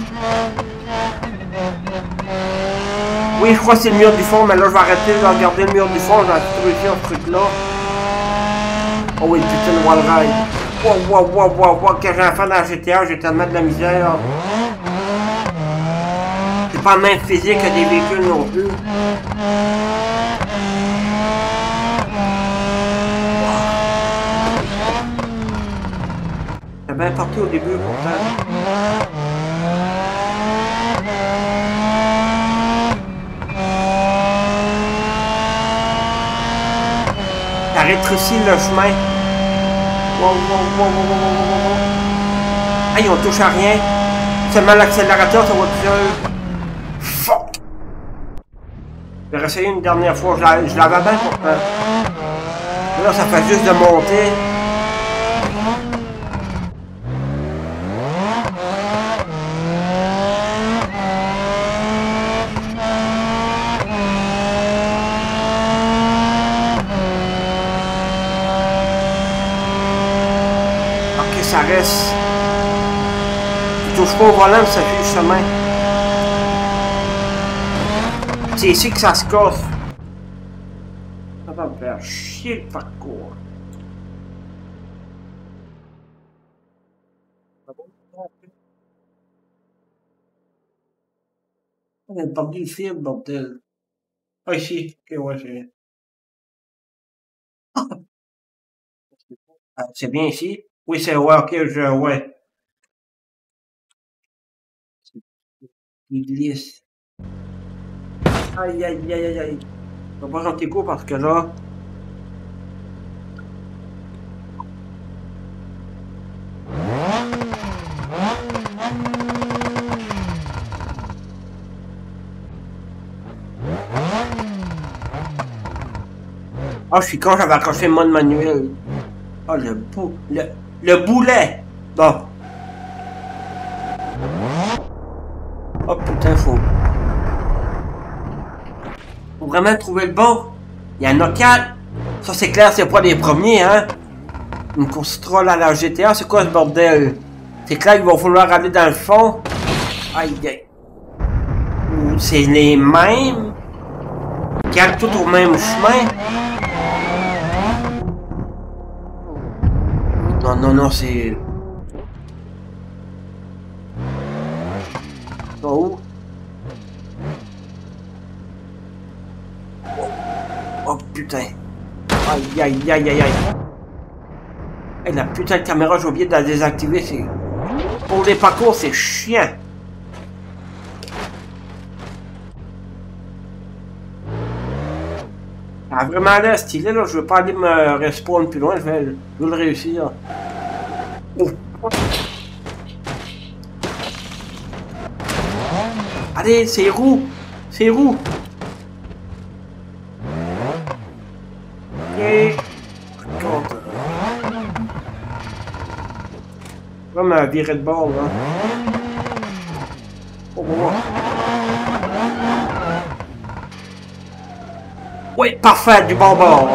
Oui, je crois que c'est le mur du fond, mais là, je vais arrêter de regarder le mur du fond. J'ai trouvé ce truc-là. Oh oui, putain de wall ride. Wow, wow, wow, wow, wow. Quand j'ai un fan dans la G T A, j'ai tellement de la misère. C'est pas même physique que des véhicules non plus. C'est bien parti au début, pourtant. Ça rétrécit le chemin. Wow, wow, wow, wow, wow, wow, wow. Aïe, on touche à rien. Seulement l'accélérateur, ça va tout seul. Fuck! Je vais essayer une dernière fois. Je l'avais bien pourtant. Là, ça fait juste de monter. Ok, ça reste. Tu touches pas au volant, ça fait le chemin. C'est ici que ça se casse. Ça va me faire chier le parcours. On a perdu le fil, bordel. Ah, ici. Ok, ouais, c'est... Ah, c'est bien ici? Oui, c'est ouais, ok, je... ouais. Il glisse. Aïe, aïe, aïe, aïe, aïe. Je vais pas rentrer court parce que là... Ah, je suis con, j'avais accroché le mode manuel. Ah, le bou... Le, le boulet! Bon. Oh putain, faut... Faut vraiment trouver le bon. Il y en a quatre. Ça, c'est clair, c'est pas les premiers, hein. Une course troll à la G T A, c'est quoi ce bordel? C'est clair qu'il va falloir aller dans le fond. Aïe, aïe. C'est les mêmes. Qui arrivent tout au même chemin. Non, non, non, c'est... Oh. Oh putain. Aïe, aïe, aïe, aïe, aïe. Et la putain de caméra, j'ai oublié de la désactiver. C'est... Pour les parcours, c'est chiant. Ça a vraiment l'air stylé, là. Je veux pas aller me respawn plus loin. Je vais, je vais le réussir. Oh. Allez, c'est roux. C'est roux. Ok. Comme un viré de bord, là. Oh, oh. Oui, parfait, du bon bord.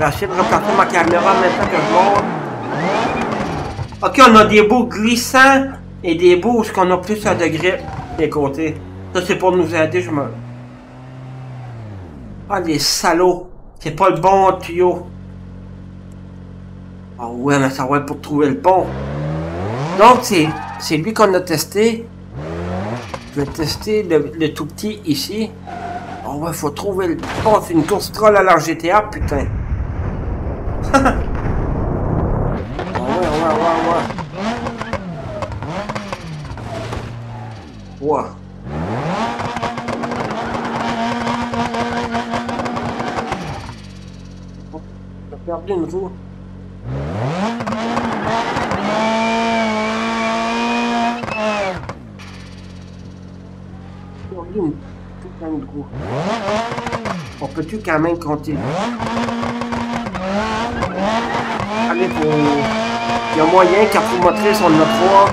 vais essayer de replacer ma caméra maintenant que je monte. Ok, on a des bouts glissants et des bouts où on a plus de grip des côtés. Ça, c'est pour nous aider, je me... Ah, les salauds. C'est pas le bon tuyau. Ah oh, ouais, mais ça va être pour trouver le bon. Donc, c'est lui qu'on a testé. Je vais tester le, le tout petit ici. Oh ouais, faut trouver le bon. C'est une course troll à la G T A, putain. Oh ouais, ouais, ouais, ouais. Ouais. Oh, j'ai perdu une roue. Une putain de roue. On peut-tu quand même compter? Allez, pour... il y a moyen qu'à vous montrer son notre trois.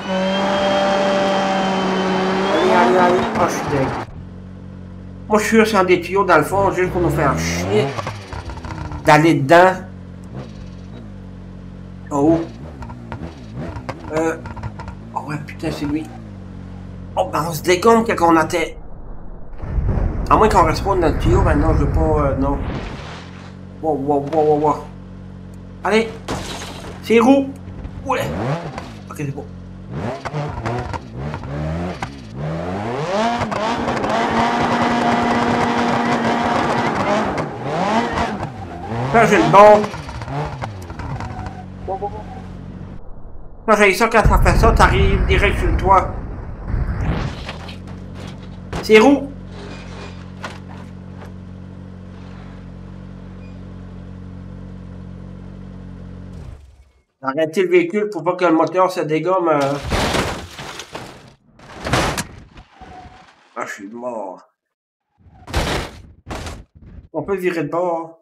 Allez, allez, allez. Ah, je suis dingue. Moi, je suis sûr que c'est des tuyaux dans le fond, juste pour nous faire chier. D'aller dedans. Oh. Euh. Oh ouais, putain, c'est lui. Oh, ben on se dégomme quand on atteint. À moins qu'on reste pas dans le tuyau, ben non, je veux pas, euh, non. Wow, wow, wow, wow, wow. Allez. C'est roux. Ouais. Ok, c'est bon. Là, j'ai le bon. Wow, wow, wow. Là, j'ai ça quand ça fait ça, t'arrives direct sur le toit. C'est roux. Arrêtez le véhicule pour pas que le moteur se dégomme. Euh... Ah, je suis mort. On peut virer de bord.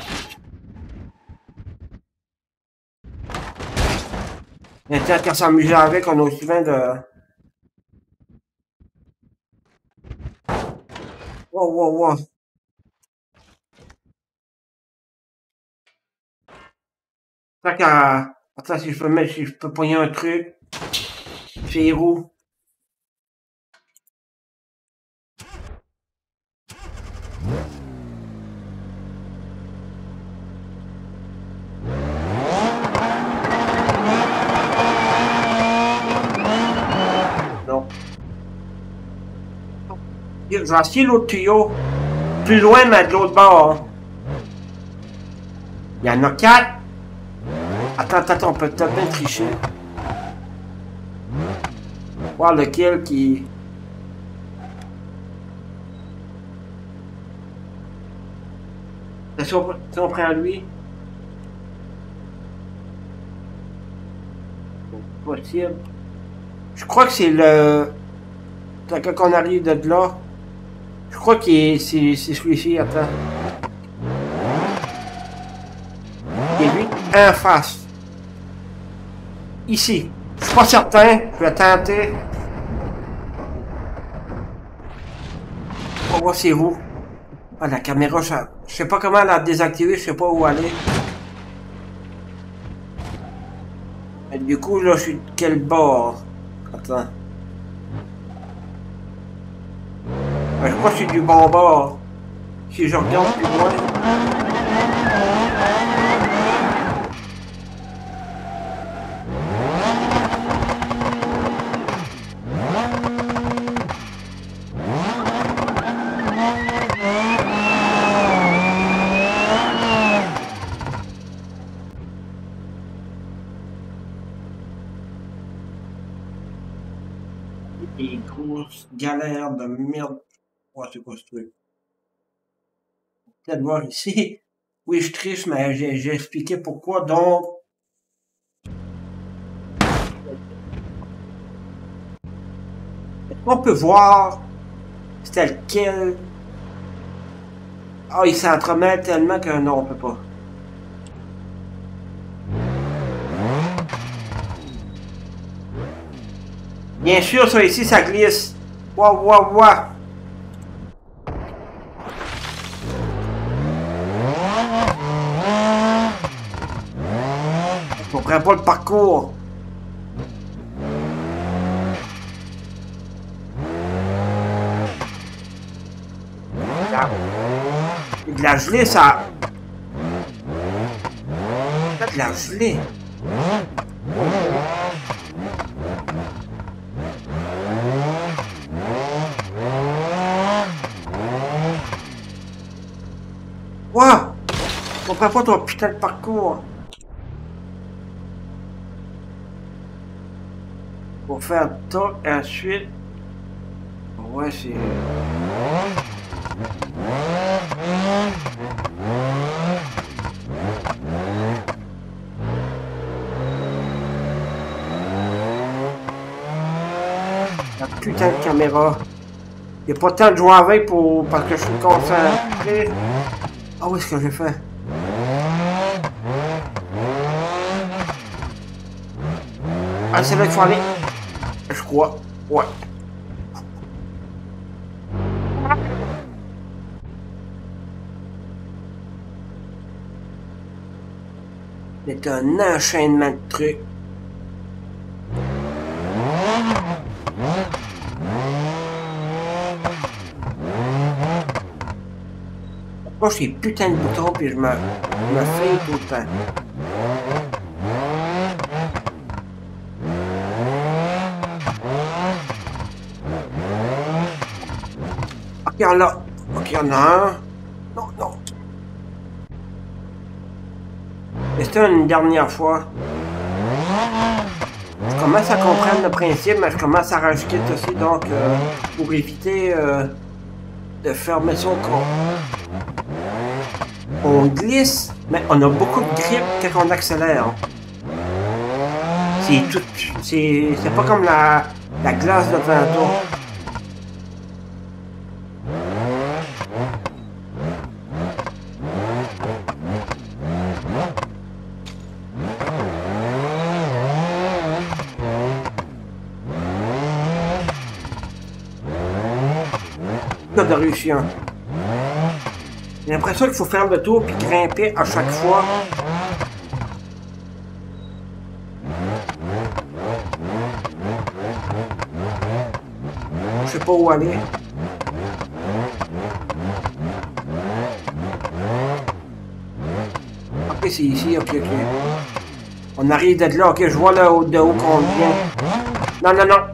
Maintenant qu'à s'amuser avec, on a aussi bien de... Wow, wow, wow. Tant qu'à... Attends, si je peux mettre, si je peux pogner un truc. C'est roux. Non. Je vais essayer l'autre tuyau. Plus loin, mais de l'autre bord. Il y en a quatre. Attends, attends, on peut peut-être bien tricher. Voir lequel qui... Si on, si on prend lui... Possible. Je crois que c'est le... Quand on arrive de là... Je crois que c'est celui-ci, attends. Et lui, en face. Ici. Je suis pas certain. Je vais tenter. On va voir c'est où. Ah, la caméra, je, je sais pas comment la désactiver, je sais pas où aller. Et du coup, là, je suis de quel bord? Attends. Je crois que c'est du bon bord. Si je regarde plus loin. Des grosses galères de merde. Ouais, c'est quoi ce truc? Peut-être voir ici. Oui, je triche, mais j'ai expliqué pourquoi. Donc, on peut voir c'était lequel. Ah, oh, il s'entremet tellement que non, on peut pas. Bien sûr, ça ici, ça glisse. Waouh, waouh, waouh. ferait pas le parcours. De la gelée, ça... De la gelée. Ouah! Je comprends pas ton putain de parcours. Pour faire toc et ensuite... Ouais, c'est... La putain de caméra. Il n'y a pas tant de jouer avec pour... parce que je suis concentré. Ah oui, ce que j'ai fait. Ah, c'est là qu'il faut aller. Je crois. Ouais. C'est un enchaînement de trucs. Moi, je suis putain de boutons puis je me, je me fais tout le temps. Ok, il y en a. Ok, il y en a un. Non, non. Et c'était une dernière fois. Je commence à comprendre le principe, mais je commence à rajouter aussi, donc, euh, pour éviter euh, de fermer son compte. On glisse, mais on a beaucoup de grip quand on accélère. C'est tout. C'est pas comme la, la glace de tantôt. De réussir. J'ai l'impression qu'il faut faire le tour puis grimper à chaque fois. Je sais pas où aller. Ok, c'est ici, ok, ok. On arrive d'être là, ok, je vois là de où qu'on vient. Non, non, non.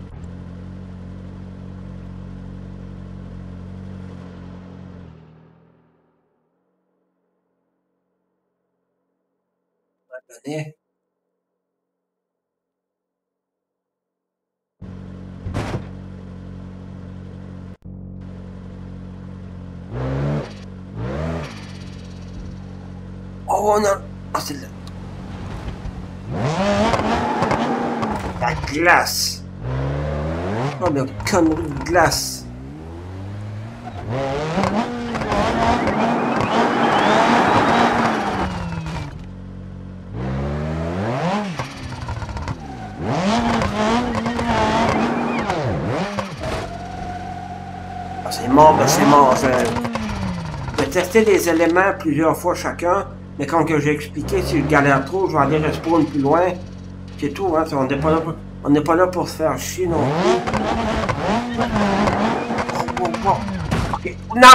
Donner. Oh non! Ah, c'est là. La glace! Oh, le connerie de glace! Ah, c'est mort de chez mort. J'ai testé les éléments plusieurs fois chacun. Mais comme que j'ai expliqué, si je galère trop, je vais aller respawn plus loin. C'est tout, hein. On n'est pas là pour, on n'est pas là pour se faire chier non plus. Oh, oh, oh. Okay. Non!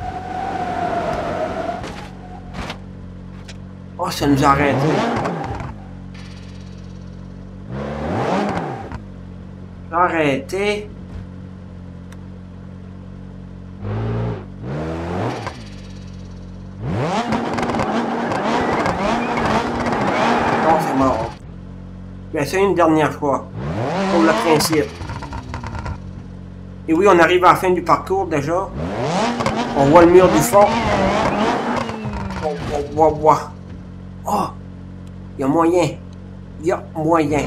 Oh, ça nous a arrêté. Arrêté. Je vais essayer une dernière fois, pour le principe. Et oui, on arrive à la fin du parcours déjà. On voit le mur du fond. On voit, voit. Oh! Il y a moyen. Il y a moyen.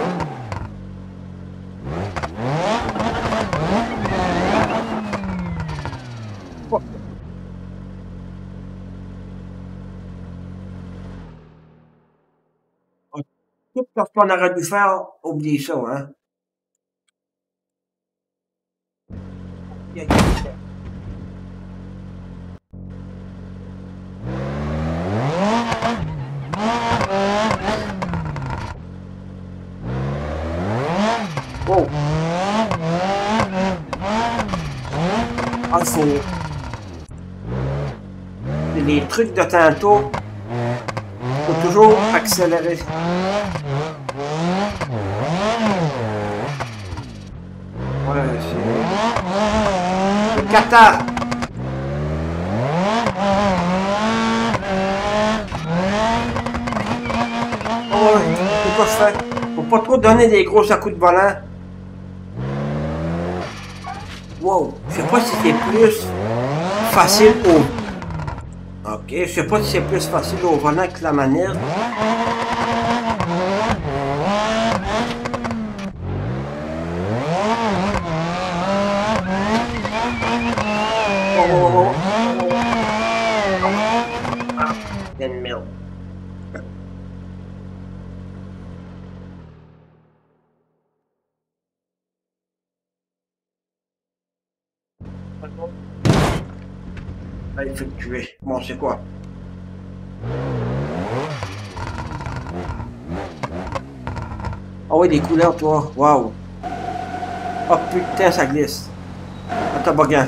Oh. Tout ce qu'on aurait dû faire, oubliez ça, hein. Wow. Ah, faut... Les trucs de tantôt. Faut toujours accélérer. Ouais, c'est... Le kata. Oh, ouais, c'est quoi je fais? Faut pas trop donner des gros coups de volant. Wow, je sais pas si c'est plus facile au... Ok, je sais pas si c'est plus facile au volant que la manette. Oh, oh, oh, oh. Ah, une merde. Ah, il faut te tuer. Bon, c'est quoi? Ah oui, des couleurs, toi. Waouh. Oh putain, ça glisse. Un toboggan.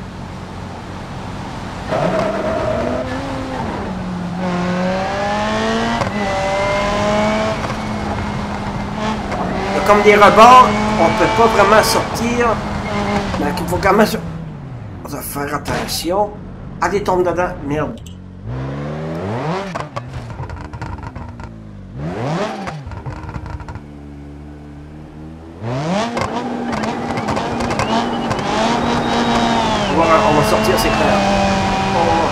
Il y a comme des rebords, on peut pas vraiment sortir. Mais il faut quand même faire attention. Allez, tombe dedans. Merde. On va, on va sortir, c'est clair. Oh.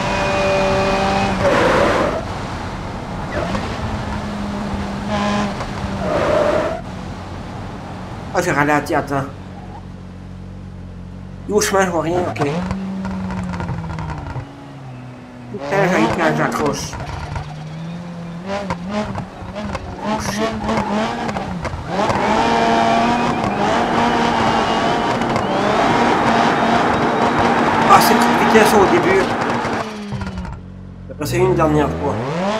Ah, j'ai ralenti, attends. Où au chemin, je vois rien, ok. Putain, j'ai quand j'accroche. Oh shit. Ah, c'est une vitesse au début. J'ai passé une dernière fois.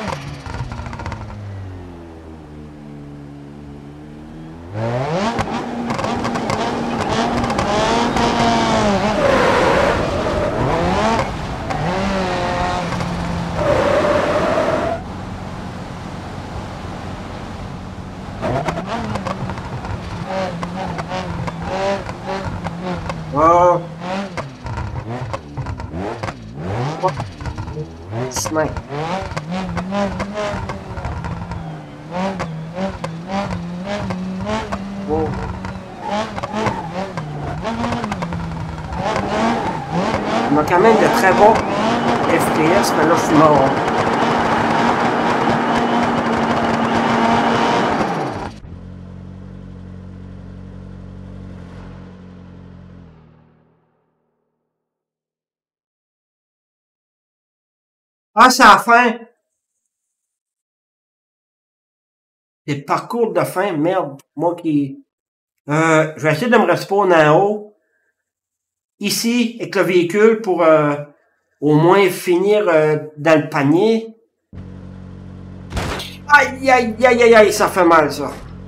Oh. Chemin. Wow. On a quand même de très bons F P S, mais là je suis mort. Ah, c'est la fin! C'est le parcours de fin, merde. Moi qui... Euh, je vais essayer de me respawn en haut. Ici, avec le véhicule pour euh, au moins finir euh, dans le panier. Aïe, aïe, aïe, aïe, aïe, ça fait mal, ça.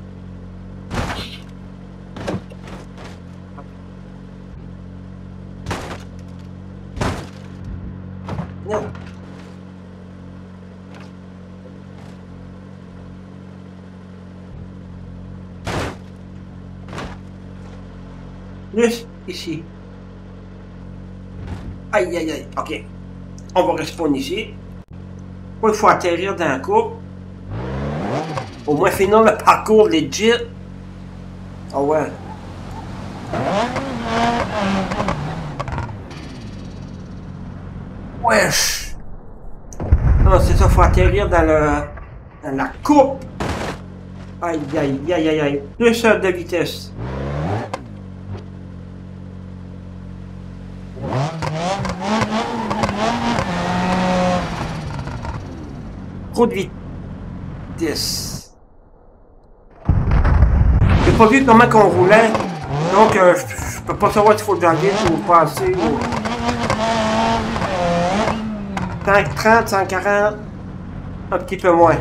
Non. Plus ici. Aïe, aïe, aïe. Ok. On va respawn ici. Il faut atterrir dans la coupe. Au moins finir le parcours legit. Ah oh ouais. Wesh. Non, c'est ça, faut atterrir dans le... dans la coupe. Aïe, aïe, aïe, aïe, aïe. Plus de vitesse. Trop de vitesse. J'ai pas vu comment qu'on roulait, donc euh, je, je peux pas savoir s'il faut le vite ou pas assez. Ou... cent trente, cent quarante, un petit peu moins.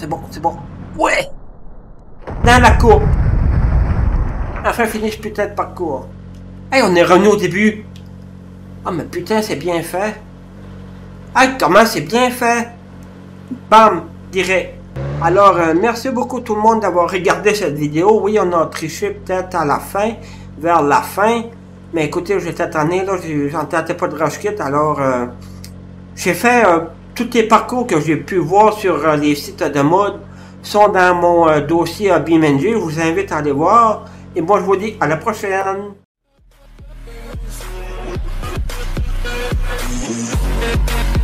c'est bon, c'est bon. Ouais! Dans la cour. Enfin, fini ce putain de parcours. Hey, on est revenu au début. Ah, mais putain, c'est bien fait. Hey, comment c'est bien fait? Bam, direct. Alors, euh, merci beaucoup tout le monde d'avoir regardé cette vidéo. Oui, on a triché peut-être à la fin, vers la fin. Mais écoutez, j'étais tanné, là, j'en tentais pas de rush kit, alors euh, j'ai fait euh, tous les parcours que j'ai pu voir sur euh, les sites de mode sont dans mon euh, dossier à BeamNG. Je vous invite à aller voir. Et moi, je vous dis à la prochaine. We'll be right back.